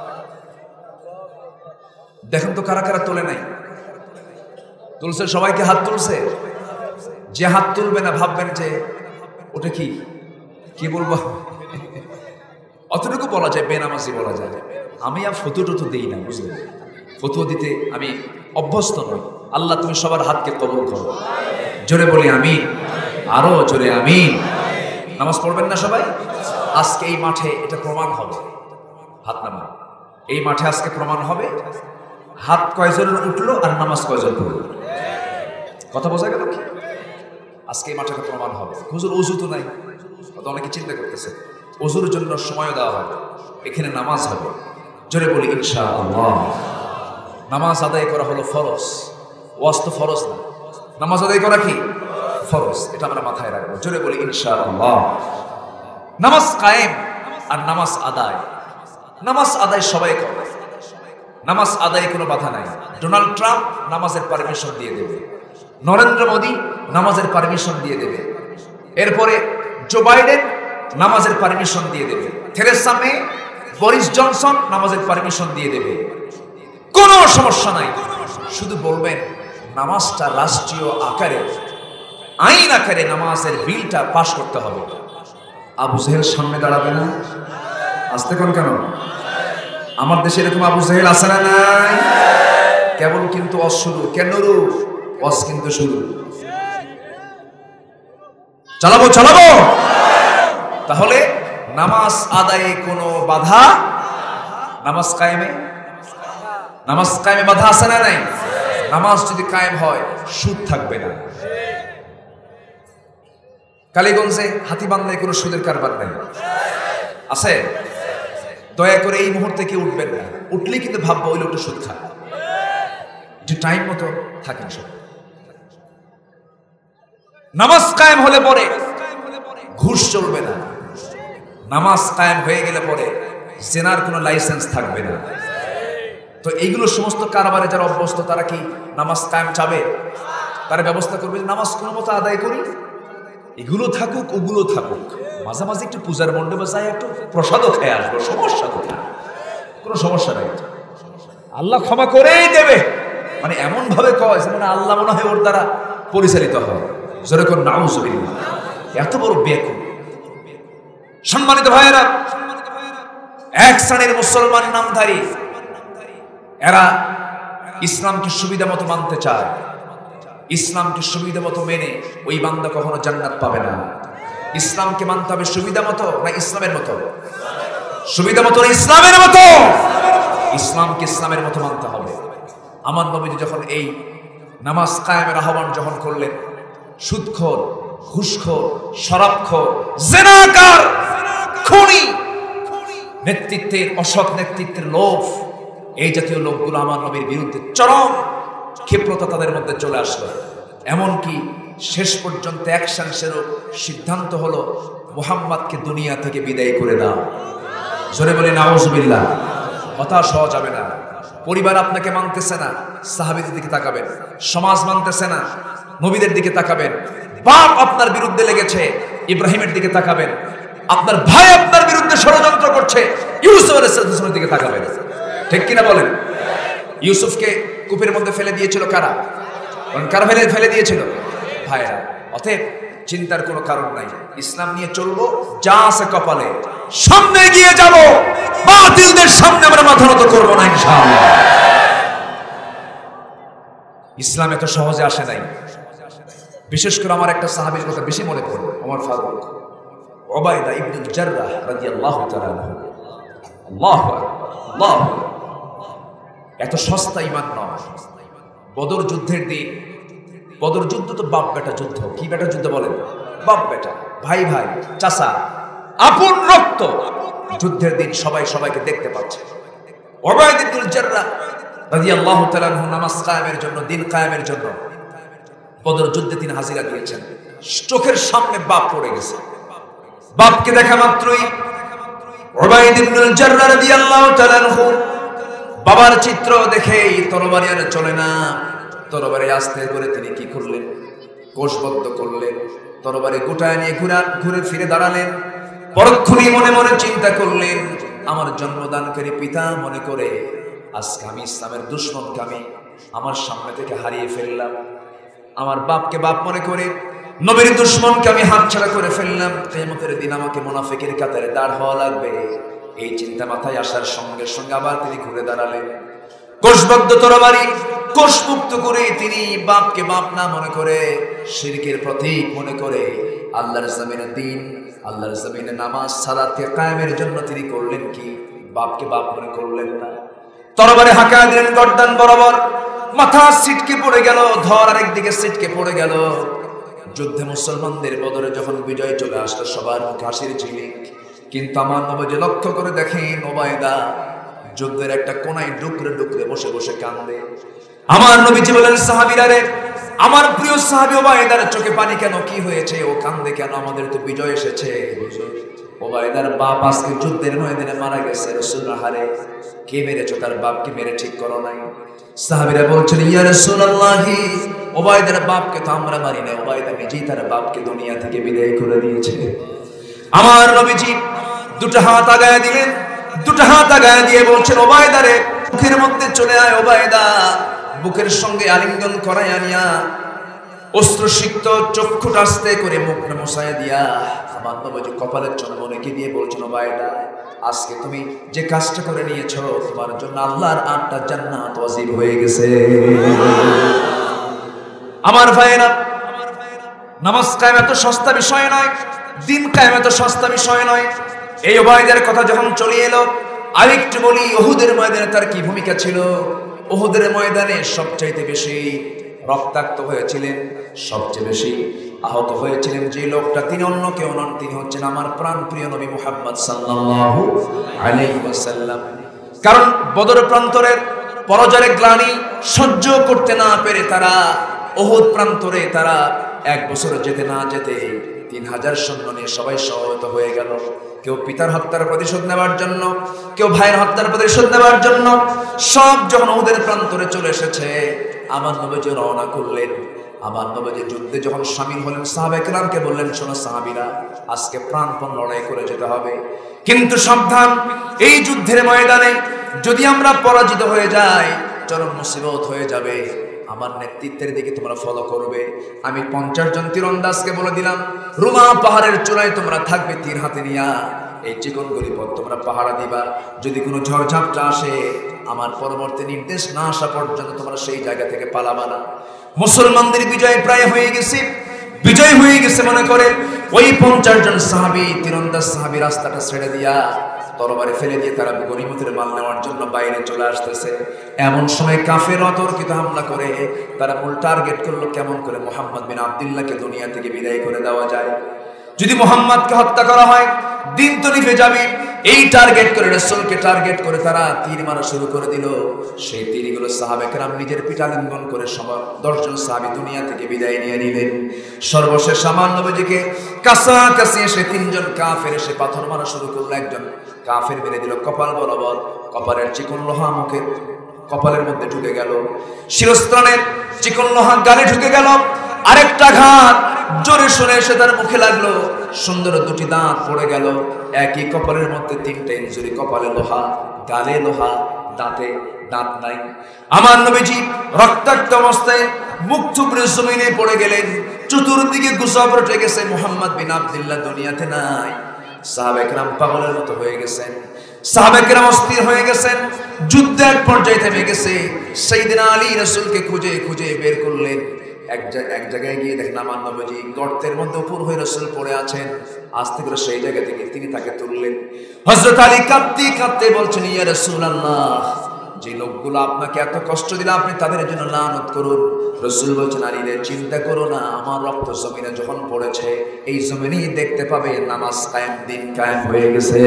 দেখেন তো কারা কারা তোলে নাই? তুলছে? সবাইকে হাত তুলছে? যে হাত তুলবে না ভাববেন যে ওটা কি কি বলবো, অতটুকু বলা যায় বেনামাজি বলা যায়। আমি আর ফতু টতু দিই না, বুঝলেন? ফতুয়া দিতে আমি অভ্যস্ত নই। আল্লাহ তুমি সবার হাতকে কবুল করো। জোরে বলি আমিন। আরো জোরে আমিন। নামাজ পড়বেন না সবাই? আজকে এই মাঠে এটা প্রমাণ হবে। হাত নামা। এই মাঠে আজকে প্রমাণ হবে হাত কয়জনের উঠলো আর নামাজ কয়জন পড়লো। কথা বোঝা গেল কি? আজকে এই মাঠে প্রমাণ হবে। হুজুর ওযু তো নাই, অনেকে চিন্তা করতেছে ওযুর জন্য সময় দেওয়া হবে, এখানে নামাজ হবে। জোরে বলি ইনশাআল্লাহ। নামাজ আদায় করা হলো ফরজ, ওয়াজ তো ফরজ না, নামাজ আদায় করা কি ফরজ, এটা আমরা মাথায় রাখবো। জোরে বলি ইনশাআল্লাহ। নামাজ কায়েম আর নামাজ আদায়। নামাজ আদায় সবাই করে, নামাজ আদায়ে কোনো বাধা নাই। ডোনাল্ড ট্রাম্প নামাজের পারমিশন দিয়ে দেবে, নরেন্দ্র মোদী নামাজের পারমিশন দিয়ে দেবে, এরপরে জো বাইডেন নামাজের পারমিশন দিয়ে দেবে, থেরেসা মে, বরিস জনসন নামাজের পারমিশন দিয়ে দেবে। কোনো সমস্যা নাই। শুধু বলবেন নামাজটা রাষ্ট্রীয় আকারে, আইন আকারে নামাজের বিলটা পাশ করতে হবে। আবু জেহেল সামনে দাঁড়াবে না? আসতে কোন কেন? আমার দেশে এরকম আবু জেহেল আছে না নাই? কেবল কিন্তু অস শুরু। কেন রু অস কিন্তু শুরু। চালাবো চালাবো। তাহলে নামাজ আদায়ে কোনো বাধা, নামাজ কায়েমে, নামাজ কায়েমে বাধা আছে না নাই? নামাজ যদি কায়েম হয় সুদ থাকবে না। কালীগঞ্জে হাতিবান্ধায় কোনো সুদের কারবার নাই, আছে? দয়া করে এই মুহূর্তে কি উঠবেন না। উঠলে কিন্তু ভাববো ওই লোকটা সুদ খায়। যে টাইম মতো থাকেন সব। নামাজ কায়েম হলে পরে ঘুষ চলবে না। নামাজ কায়েম হয়ে গেলে পরে জেনার কোনো লাইসেন্স থাকবে না। তো এইগুলো সমস্ত কারবারে যারা অভ্যস্ত তারা কি নামাজ কায়েম চাবে? তারা ব্যবস্থা করবে নামাজ কোনো মতো আদায় করি, এগুলো থাকুক ওগুলো থাকুক, মাঝে মাঝে একটু পূজার মণ্ডপে যাই, একটু প্রসাদও খেয়ে আসবো, সমস্যা কোথায়? কোনো সমস্যা নাই, আল্লাহ ক্ষমা করেই দেবে। মানে এমন ভাবে কয় মানে আল্লাহ মনে হয় ওর দ্বারা পরিচালিত হয়। যেরকম নাউজুবিল্লাহ, এত বড় বেকুব। সম্মানিত ভাইয়েরা, এক শ্রেণীর মুসলমান নামধারী, এরা ইসলামকে সুবিধা মতো মানতে চায়। ইসলামকে সুবিধা মতো মেনে ওই বান্দা কখনো জান্নাত পাবে না। ইসলামকে মানতে হবে সুবিধা মতো না ইসলামের মতো? সুবিধা মতো না ইসলামের মতো? ইসলামকে ইসলামের মতো মানতে হবে। আমার নবীজি যখন এই নামাজ কায়েমের আহ্বান যখন করলেন, সুদখোর, ঘুষখোর, শরাবখোর, জিনাকার, খুনি, নেতৃত্বের অসৎ নেতৃত্বের লোভ, এই জাতীয় লোকগুলো আমার নবীর বিরুদ্ধে চরম ক্ষিপ্রতা তাদের মধ্যে চলে আসলো। এমনকি শেষ পর্যন্ত অ্যাকশন সেরো সিদ্ধান্ত হলো মুহাম্মদকে দুনিয়া থেকে বিদায় করে দাও। জোরে বলি নাউজুবিল্লাহ। হতাশ হওয়া যাবে না। পরিবার আপনাকে মানতেছে না, সাহাবীদের দিকে তাকাবেন। সমাজ মানতেছে না, নবীদের দিকে তাকাবেন। বাপ আপনার বিরুদ্ধে লেগেছে, ইব্রাহিমের দিকে তাকাবেন। আপনার ভাই আপনার বিরুদ্ধে ষড়যন্ত্র করছে, ইউসুফ আলাইহিস সালামের দিকে তাকাবেন। ঠিক কিনা বলেন? ইউসুফকে কূপের মধ্যে ফেলে দিয়েছিল কারা? কারা ফেলে ফেলে দিয়েছিল? ভাইরা। অতএব চিন্তার কোনো কারণ নাই। ইসলাম নিয়ে চলবো, যা আছে কপালে, সামনে গিয়ে যাব, বাতিলদের সামনে আমরা মাথা নত করবো না ইনশাআল্লাহ। ইসলাম এত সহজে আসে নাই। বিশেষ করে আমার একটা সাহাবীর কথা বেশি মনে পড়ে, ওমর ফারুক, উবাইদা ইবনুল জাররাহ রাদিয়াল্লাহু তাআলা আনহু। আল্লাহু আকবার, আল্লাহু আকবার। এত সস্তা ঈমান নয়। বদর যুদ্ধের দিন, বদর যুদ্ধ তো বাপ বেটা যুদ্ধ। কি বেটা যুদ্ধ বলেন? বাপ বেটা, ভাই ভাই, চাচা, আপন রক্ত। যুদ্ধের দিন সবাই সবাইকে দেখতে পাচ্ছে। উবাইদা ইবনুল জাররাহ রাদিয়াল্লাহু তাআলা আনহু নামাজ কায়েমের জন্য, দিন কায়েমের জন্য বদর যুদ্ধে তিনি হাজিরা দিয়েছেন। চোখের সামনে বাপ পড়ে গেছে। বাপকে দেখা মাত্রই উবাইদ ইবনুল জাররাহ রাদিয়াল্লাহু তাআলা আনহু বাবার চিত্র দেখেই তরবারি আর চলে না, তরবারি আস্তে করে তিনি কি করলেন, কোষবদ্ধ করলেন, তরবারি গোটায় নিয়ে ঘুরে ঘুরে ফিরে দাঁড়ালেন। পরক্ষণেই মনে মনে চিন্তা করলেন, আমার জন্মদানকারী পিতা মনে করে আজকে আমি ইসলামের দুশমনকে আমি আমার সামনে থেকে হারিয়ে ফেললাম। আমার বাপকে বাপ মনে করে নবীর দুশমনকে আমি হাতছাড়া করে ফেললাম। কিয়ামতের দিন আমাকে মুনাফিকের কাতারে দাঁড় হওয়া লাগবে। এই চিন্তা মাথায় আসার সঙ্গে সঙ্গে আবার তিনি ঘুরে দাঁড়ালেন। কোষবদ্ধ তরবারি কোষমুক্ত করে তিনি বাপকে বাপ না মনে করে, শিরকের প্রতীক মনে করে আল্লাহর জমিনে দিন, আল্লাহর জমিনে নামাজ সালাতকে কায়েমের জন্য তিনি করলেন কি, বাপকে বাপ মনে করলেন না। তরবারি হাঁকা দিলেন গর্দান বরাবর, মাথা ছিটকে পড়ে গেল, ধর আরেকদিকে ছিটকে পড়ে গেল। যুদ্ধে মুসলমানদের বদরে যখন বিজয় চলে আসলো সবার মুখে হাসির ঝিলিক, কিন্তু আমার নবী লক্ষ্য করে দেখেন ওবায়দা যুদ্ধের একটা কোনায় ডুকরে ডুকরে বসে বসে কান্দে। আমার নবীজি বলেন, সাহাবীরা রে, আমার প্রিয় সাহাবী ওবায়দার চোখে পানি কেন, কি হয়েছে, ও কান্দে কেন, আমাদের তো বিজয় এসেছে। ওবায়দার বাপ আজকে যুদ্ধের ময়দানে মারা গেছে। রাসূলুল্লাহ, হারে কে মেরেছো, তার বাপকে মেরে ঠিক করো নাই। সাহাবীরা বলছেন, ইয়া রাসূলুল্লাহ, ওবায়দার বাপকে তো আমরা মারি না, ওবায়দা নিজেই তার বাপকে দুনিয়া থেকে বিদায় করে দিয়েছে। আমার নবীজি দুটো হাত আগায় দিলেন, দুটো হাত আগায় দিয়ে বলছেন, ওবায়দা রে, বুকের মধ্যে চলে আয়। ওবায়দা বুকের সঙ্গে আলিঙ্গন করায় আনিয়া অশ্রুসিক্ত চক্ষুটা আস্তে করে মুখটা মোছায়া দিয়া আমার নবীজি কপালের চুম্বন রেখে দিয়ে বলছেন, ওবায়দা আজকে তুমি যে কাজটা করে নিয়েছো, তোমার জন্য আল্লাহর আটটা জান্নাত ওয়াজিব হয়ে গেছে। আমার ভাইয়েরা, নামাজ কায়েম এত সস্তা বিষয় নয়, দিন কায়েম এত সস্তা বিষয় নয়। এই ওবায়দার কথা যখন চলে এলো, আরেকটু বলি উহুদের ময়দানে তার কি ভূমিকা ছিল। উহুদের ময়দানে সবচাইতে বেশি রক্তাক্ত হয়েছিলেন, সবচেয়ে বেশি আহত হয়েছিলেন যে লোকটা, তিনি অন্য কেউ নন, তিনি হচ্ছেন আমার প্রাণপ্রিয় নবী মুহাম্মদ সাল্লাল্লাহু আলাইহি ওয়াসাল্লাম। কারণ বদর প্রান্তরের পরাজয়ের গ্লানি সহ্য করতে না পেরে তারা উহুদ প্রান্তরে তারা এক বছর যেতে না যেতে তিন হাজার সৈন্য নিয়ে সবাই সমবেত হয়ে গেল। কেউ পিতার হত্যার প্রতিশোধ নেওয়ার জন্য, কেউ ভাইয়ের হত্যার প্রতিশোধ নেওয়ার জন্য। সব যখন উহুদের প্রান্তরে চলে এসেছে, আমার নবীজি রওনা করলেন। আমার নবীজি যুদ্ধে যখন শামিল হলেন, সাহাবায়ে কেরামকে বললেন, শোনো সাহাবীরা, আজকে প্রাণপণ লড়াই করে যেতে হবে, কিন্তু সাবধান, এই যুদ্ধের ময়দানে যদি আমরা পরাজিত হয়ে যাই চরম মুসিবত হয়ে যাবে। আমার নেতৃত্বের দিকে তোমরা ফলো করবে। আমি পঞ্চাশ জন তীরন্দাজকে বলে দিলাম, রুমা পাহাড়ের চূড়ায় তোমরা থাকবে তীর হাতে নিয়া, এই চিকনগুলি পথ তোমরা পাহারা দিবা। যদি কোনো ঝড়ঝাপটা আসে, আমার পরবর্তী নির্দেশ না আসা পর্যন্ত তোমরা সেই জায়গা থেকে পালাবা না। মুসলমানদের বিজয় প্রায় হয়ে গেছে, বিজয় হয়ে গেছে মনে করে ওই পঞ্চাশ জন সাহাবী তীরন্দাজ সাহাবী রাস্তাটা ছেড়ে দিয়া তরবারি ফেলে দিয়ে তারা গনিমতের মাল নেওয়ার জন্য বাইরে চলে আসতেছে। এমন সময় কাফের অতর্কিত হামলা করে তারা মূল টার্গেট করলো, কেমন করে মুহাম্মদ বিন আব্দুল্লাহকে দুনিয়া থেকে বিদায় করে দেওয়া যায়। যদি মুহাম্মদকে হত্যা করা হয় দিন তো নিভে যাবে। এই টার্গেট করে, রাসূলকে টার্গেট করে তারা তীর মারা শুরু করে দিল। সেই তীরগুলো সাহাবায়ে কেরাম নিজের পিঠালিঙ্গন করে দশজন সাহাবী দুনিয়া থেকে বিদায় নিয়ে নিলেন। সর্বশেষ সামান্য নবীজিকে কাছাকাছি এসে তিনজন কাফের এসে পাথর মারা শুরু করলো। একজন কাফের মেরে দিল কপাল বরাবর, কপালের চিকন লোহা মুখে কপালের মধ্যে ঢুকে গেল, শিরস্ত্রাণের চিকন লোহা গালে ঢুকে গেল। আরেকটা ঘাত জোরে সরে এসে তার মুখে লাগলো, সুন্দর দুটি দাঁত পড়ে গেল। একই কপালের মধ্যে তিনটা ইনজুরি, কপালে লোহা, গালে লোহা, দাঁতে দাঁত নাই। আমার নবীজি রক্তাক্ত অবস্থায় মুখ থুবড়ে জমিনে পড়ে গেলেন। চতুর্দিকে গুজব রটে গেছে, মুহাম্মদ বিন আব্দুল্লাহ দুনিয়াতে নাই। সাহাবায়ে কেরাম পাগলের মতো হয়ে গেছেন, সাহাবায়ে কেরাম অস্থির হয়ে গেছেন। যুদ্ধ এক পর্যায়ে থেমে গেছে। সাইয়েদনা আলী রাসূলকে খুঁজে খুঁজে বের করলেন। এক এক জায়গায় গিয়ে দেখেন আমার নবীজি গর্তের মধ্যে উপর হয়ে রাসূল পড়ে আছেন। আস্তে করে সেই জায়গা থেকে তিনি তাকে তুললেন। হযরত আলী কাঁদতে কাঁদতে বলছেন, ইয়া রাসূলুল্লাহ, যে লোকগুলো আপনাকে এত কষ্ট দিল আপনি তাদের জন্য লানত করুন। রাসূল বলছেন, আলী রে, চিন্তা করো না, আমার রক্ত জমিনে যখন পড়েছে এই জমিনেই দেখতে পাবে নামাজ কায়েম, দিন কায়েম হয়ে গেছে।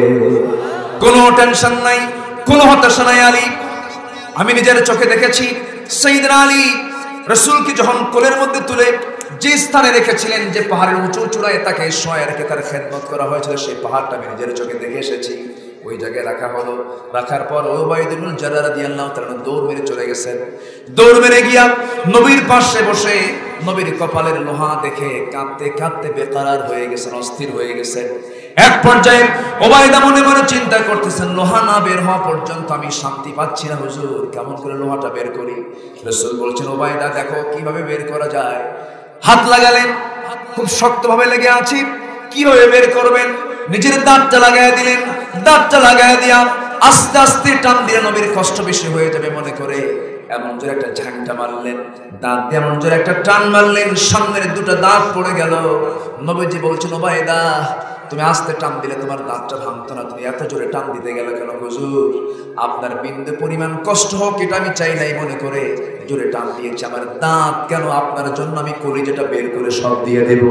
কোনো টেনশন নাই, কোনো হতাশা নাই আলী। আমি নিজের চোখে দেখেছি সাইয়েদনা আলী রাসূলকে যখন কোলের মধ্যে তুলে যে স্থানে রেখেছিলেন, যে পাহাড়ের উঁচু চূড়ায় তাকে শোয়া রেখে তার খেদমত করা হয়েছিল, সেই পাহাড়টা আমি নিজের চোখে দেখে এসেছি। ওই জায়গায় রাখা হলো। রাখার পর উবাইদুল জাররাহ রাদিয়াল্লাহু তাআলা দৌড় মেরে চলে গেছেন। দৌড় মেরে গিয়া নবীর পাশে বসে নবীর কপালের লোহা দেখে কাঁদতে কাঁদতে বেকারার হয়ে গেছেন, অস্থির হয়ে গেছেন। এক পর্যায়ে উবাইদা মনে মনে চিন্তা করতেছেন, লোহা না বের হওয়া পর্যন্ত আমি শান্তি পাচ্ছি না হুজুর, কেমন করে লোহাটা বের করি? রাসূল বলছেন, উবাইদা দেখো কিভাবে বের করা যায়। হাত লাগালেন, খুব শক্তভাবে লেগে আছি, কিভাবে বের করবেন? নিজের দাঁতটা লাগায় দিলেন, দাঁতটা লাগায় দিয়া আস্তে আস্তে টান দিয়ে নবীর কষ্ট বেশি হয়ে যাবে মনে করে এমন জোরে একটা ঝাঁটা মারলেন, দাঁত দিয়ে এমন জোরে একটা টান মারলেন, সামনের দুটো দাঁত পড়ে গেল। নবীজি বলছেন, উবাইদা তুমি আস্তে টান দিলে তোমার দাঁতটা ভাঙতো না, তুমি এত জোরে টান দিতে গেলে কেন? হুজুর আপনার বিন্দু পরিমাণ কষ্ট হোক এটা আমি চাই নাই মনে করে জোরে টান দিয়েছি, আমার দাঁত কেন আপনার জন্য আমি কলিজাটা বের করে সব দিয়ে দেব।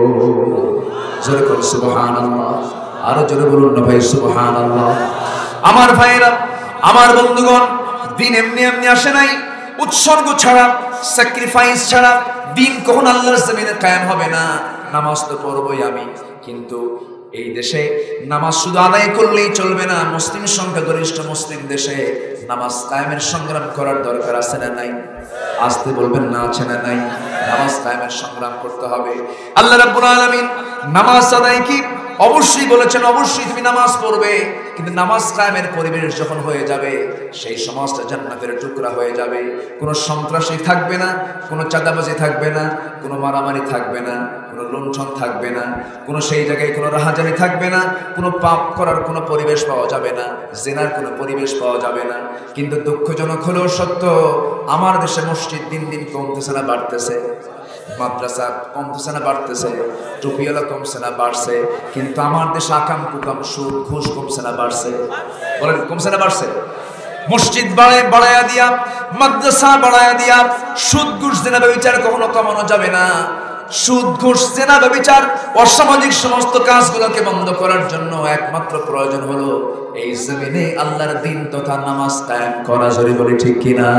জোরে করে সুবহানাল্লাহ, আরো জোরে বলুন না ভাই সুবহানাল্লাহ। আমার ভাইরা, আমার বন্ধুগণ, দিন এমনি এমনি আসে নাই। উৎসর্গ ছাড়া, স্যাক্রিফাইস ছাড়া দিন কখন আল্লাহর জমিনে কায়েম হবে না। নামাজ তো পড়বই আমি, কিন্তু এই দেশে নামাজ শুধু আদায় করলেই চলবে না। মুসলিম সংখ্যা গরিষ্ঠ মুসলিম দেশে নামাজ কায়েমের সংগ্রাম করার দরকার আছে না নাই? আসতে বলবেন না, আছে না নাই? নামাজ কায়েমের সংগ্রাম করতে হবে। আল্লাহ রাব্বুল আলামিন নামাজ আদায় কি অবশ্যই বলেছেন, অবশ্যই তুমি নামাজ পড়বে, কিন্তু নামাজ কায়েমের পরিবেশ যখন হয়ে যাবে সেই সমাজটা জান্নাতের টুকরা হয়ে যাবে। কোনো সন্ত্রাসী থাকবে না, কোনো চাঁদাবাজি থাকবে না, কোনো মারামারি থাকবে না, কোনো লুণ্ঠন থাকবে না, কোনো সেই জায়গায় কোনো রাহাজানি থাকবে না, কোনো পাপ করার কোনো পরিবেশ পাওয়া যাবে না, জিনার কোনো পরিবেশ পাওয়া যাবে না। কিন্তু দুঃখজনক হলেও সত্য, আমার দেশে মসজিদ দিন দিন কমতেছে না বাড়তেছে, মাদ্রাসা কমতেছে না বাড়তেছে, টুপিওয়ালা কমছে না বাড়ছে, কিন্তু আমার দেশে আকাম কুকাম সুদ ঘুষ কমছে না বাড়ছে? বলেন কমছে না বাড়ছে? মসজিদ বাড়ায় বাড়ায়া দিয়া, মাদ্রাসা বাড়ায়া দিয়া সুদ ঘুষ জেনা ব্যভিচার কখনো কমানো যাবে না। সুদ ঘুষ জেনা ব্যভিচার অসামাজিক সমস্ত কাজগুলোকে বন্ধ করার জন্য একমাত্র প্রয়োজন হলো এই জমিনে আল্লাহর দিন তথা নামাজ কায়েম করা। জোরে বলি ঠিক কিনা?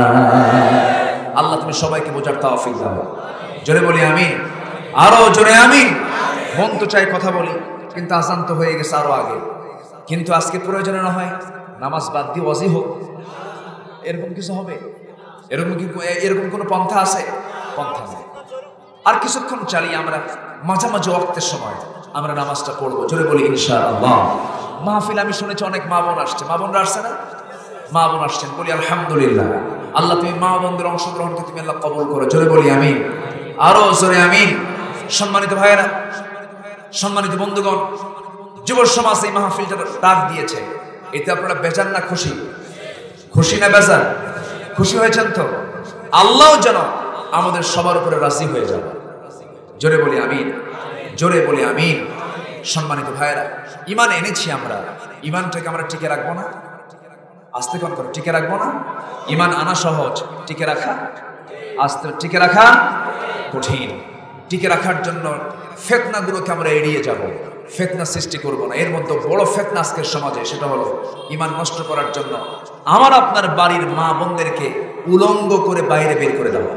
আল্লাহ তুমি সবাইকে বোঝার তৌফিক দাও। জোরে বলি আমিন, আরো জোরে আমিন। মন তো চাই কথা বলি, কিন্তু আজান তো হয়ে গেছে আরো আগে। কিন্তু আজকে প্রয়োজনে না হয় নামাজ বাদ দিয়ে ওয়াজি হোক, এরকম কিছু হবে? এরকম কি এরকম কোনো পন্থা আছে? পন্থা নেই। আর কিছুক্ষণ চালিয়ে আমরা মাঝামাঝি ওয়াক্তের সময় আমরা নামাজটা পড়বো। জোরে বলি ইনশাআল্লাহ। মাহফিল আমি শুনেছি অনেক মা বোন আসছে, মা বোনরা আসছে না? মা বোন আসছেন, বলি আলহামদুলিল্লাহ। আল্লাহ তুমি মা বোনদের অংশগ্রহণকে তুমি আল্লাহ কবুল করো। জোরে বলি আমিন, আরো জোরে আমিন। সম্মানিত ভাইয়েরা, সম্মানিত বন্ধুগণ, যুব সমাজ এই মাহফিলটা ডাক দিয়েছে, এতে আপনারা বেজান না খুশি? খুশি না বেজান? খুশি হয়েছেন তো? আল্লাহ যেন আমাদের সবার উপরে রাজি হয়ে যাবে। জোরে বলি আমিন, জোরে বলি আমিন। সম্মানিত ভাইয়েরা, ইমান এনেছি আমরা, ইমানটাকে আমরা টিকে রাখবো না? আস্তে কোন করে টিকে রাখবো না? ইমান আনা সহজ, টিকে রাখা আস্তে টিকে রাখা কঠিন। টিকে রাখার জন্য ফিতনাগুলোকে আমরা এড়িয়ে যাব, ফিতনা সৃষ্টি করব না। এর মধ্যে বড় ফিতনা আজকের সমাজে, সেটা হলো ইমান নষ্ট করার জন্য আমার আপনার বাড়ির মা বোনদেরকে উলঙ্গ করে বাইরে বের করে দেওয়া।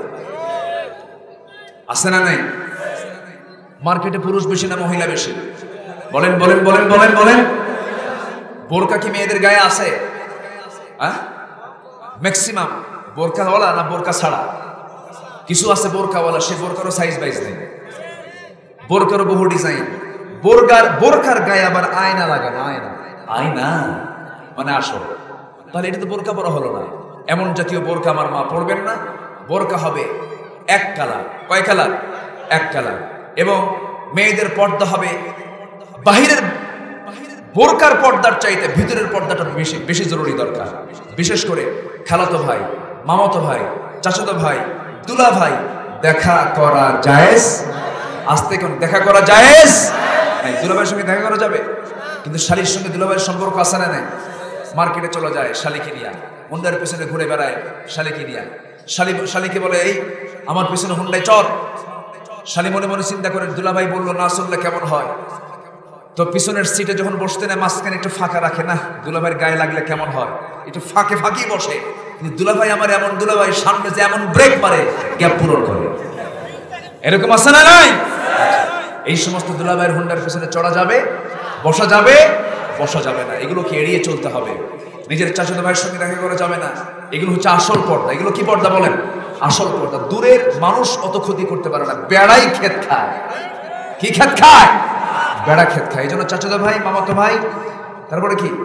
আছে না নাই? মার্কেটে পুরুষ বেশি না মহিলা বেশি? বলেন বলেন বলেন বলেন বলেন। বোরকা কি মেয়েদের গায়ে আছে? হ্যাঁ, ম্যাক্সিমাম বোরকাওয়ালা না বোরকা ছাড়া? কিছু আছে বোরকাওয়ালা, সে বোরকারও সাইজ বাইজ নেই, বোরকারও বহু ডিজাইন। বোরকার বোরকার গায়ে আবার আয়না লাগানো। আয়না আয়না মানে আসল, তাহলে এটা তো বোরকা পরা হলো না। এমন জাতীয় বোরকা আমার মা পড়বেন না। বোরকা হবে এক কালার। কয় কালার? এক কালার। এবং মেয়েদের পর্দা হবে বাহিরের বোরকার পর্দার চাইতে ভিতরের পর্দাটা বেশি বেশি জরুরি দরকার। বিশেষ করে খালাতো ভাই, মামাতো ভাই, চাচাতো ভাই, দুলা ভাই দেখা করা জায়েজ। আস্তে কোন দেখা করা জায়েজ নাই। দুলাভাইয়ের সঙ্গে দেখা করা যাবে, কিন্তু শালির সঙ্গে দুলাভাইয়ের সম্পর্ক আছে না নাই? মার্কেটে চলে যায় শালিকে নিয়া, হুন্ডার পেছনে ঘুরে বেড়ায় শালিকে নিয়া। শালি শালিকে বলে, এই আমার পেছনে হুন্ডায় চল। শালি মনে মনে চিন্তা করে, দুলাভাই বললো না চললে কেমন হয়? তো পিছনের সিটে যখন বসতে নেয় মাঝখানে একটু ফাঁকা রাখে না, দুলাভাইয়ের গায়ে লাগলে কেমন হয়? একটু ফাঁকে ফাঁকি বসে। কিন্তু দুলাভাই আমার এমন দুলাভাই, সামনে যে এমন ব্রেক মারে গ্যাপ পূরণ করে। এরকম আছে না নাই? এই সমস্ত দুলাভাইয়ের হুন্ডার পিছনে চড়া যাবে, বসা যাবে, বসা যাবে না। এগুলোকে এড়িয়ে চলতে হবে। নিজের চাচাতো ভাইয়ের সঙ্গে দেখা করা যাবে না। এগুলো হচ্ছে আসল পর্দা। এগুলো কি পর্দা বলেন? আসল পর্দা। দূরের মানুষ অত ক্ষতি করতে পারে না, বেড়াই ক্ষেত খায়। কি ক্ষেত খায়? বেড়া ক্ষেত খায়। এই জন্য চাচাতো ভাই, মামাতো ভাই, তারপরে কি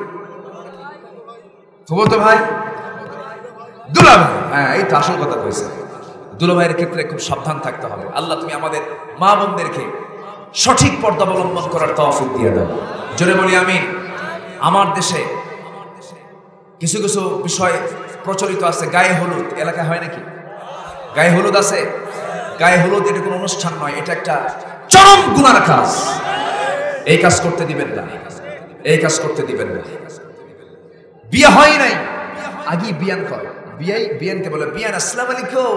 ফুফাতো ভাই, দুলাভাই, হ্যাঁ এই তো আসল কথা কইছে। দুলাভাইয়ের ক্ষেত্রে খুব সাবধান থাকতে হবে। আল্লাহ তুমি আমাদের মা বোনদেরকে সঠিক পর্দা অবলম্বন করার তৌফিক দিয়ে দাও। জোরে বলি আমিন। আমার দেশে কিছু কিছু বিষয় প্রচলিত আছে। গায়ে হলুদ এলাকায় হয় নাকি? গায়ে হলুদ আছে? গায়ে হলুদ এটা কোনো অনুষ্ঠান নয়, এটা একটা চরম গুনার কাজ। এই কাজ করতে দিবেন না, এই কাজ করতে দিবেন না। বিয়ে হয় নাই, আগে বিয়ান কর। বিয়াই বিয়ানকে বলে, বিয়ান আসসালামু আলাইকুম।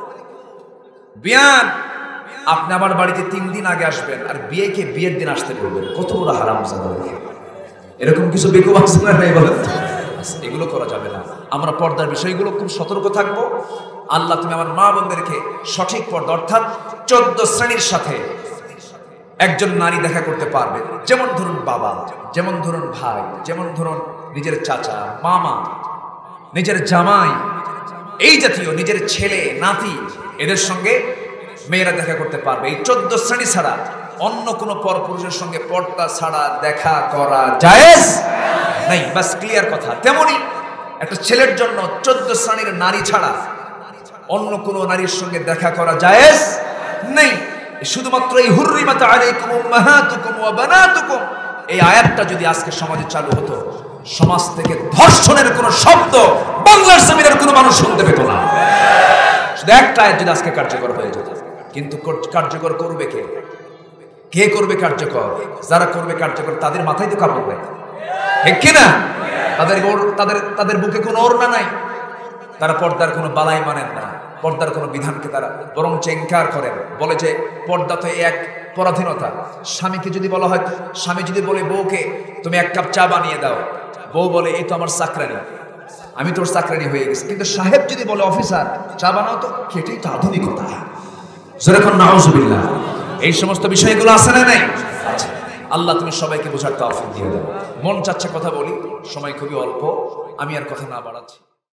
বিয়ান আপনি আমার বাড়িতে তিন দিন আগে আসবেন, আর বিয়েকে বিয়ের দিন আসতে বলবেন। কত বড় হারামজাদা! এরকম কিছু বেকুব আছে না নাই বলেন? এগুলো করা যাবে না। আমরা পর্দার বিষয়গুলো খুব সতর্ক থাকবো। আল্লাহ তুমি আমার মা বোনদেরকে সঠিক পর্দা, অর্থাৎ চোদ্দ শ্রেণীর সাথে একজন নারী দেখা করতে পারবে। যেমন ধরুন বাবা, যেমন ধরুন ভাই, যেমন ধরুন নিজের চাচা, মামা, নিজের জামাই, এই জাতীয় নিজের ছেলে, নাতি, এদের সঙ্গে মেয়েরা দেখা করতে পারবে। এই চোদ্দ শ্রেণী ছাড়া অন্য কোনো পরপুরুষের সঙ্গে পর্দা ছাড়া দেখা করা জায়েজ নাই। বাস ক্লিয়ার কথা। তেমনি একটা ছেলের জন্য চোদ্দ শ্রেণীর নারী ছাড়া অন্য কোনো নারীর সঙ্গে দেখা করা জায়েজ নেই। শুধুমাত্র এই হুররিমাত আলাইকুম উম্মাহাতুকুম ওয়া বানাতুকুম, এই আয়াতটা যদি আজকে সমাজে চালু হতো, সমাজ থেকে ধর্ষণের কোনো শব্দ বাংলার জমিনের কোনো মানুষ শুনতে পেত না। শুধু একটা আয়াত যদি আজকে কার্যকর হয়ে যেত। কিন্তু কার্যকর করবে কে? কে করবে কার্যকর? যারা করবে কার্যকর তাদের মাথায় তো কাপড় নেই, ঠিক কিনা? তাদের তাদের তাদের বুকে কোনো ওড়না নাই। তারা পর্দার কোনো বালাই মানেন না, পর্দার কোনো বিধানকে তারা বরং চেঙ্কার করেন। বলে যে পর্দা তো এক পরাধীনতা। স্বামীকে যদি বলা হয়, স্বামী যদি বলে বউকে তুমি এক কাপ চা বানিয়ে দাও, বউ বলে এই তো আমার চাকরানি, আমি তোর চাকরানি হয়ে গেছি। কিন্তু সাহেব যদি বলে অফিসার চা বানাও, তো সেটাই তো আধুনিকতা। যেরকম নাউজুবিল্লাহ, এই সমস্ত বিষয়গুলো আছে না নাই? আচ্ছা, আল্লাহ তুমি সবাইকে বোঝার তৌফিক দিয়ে দাও। মন চাচ্ছে কথা বলি, সময় খুবই অল্প, আমি আর কথা না বাড়াচ্ছি।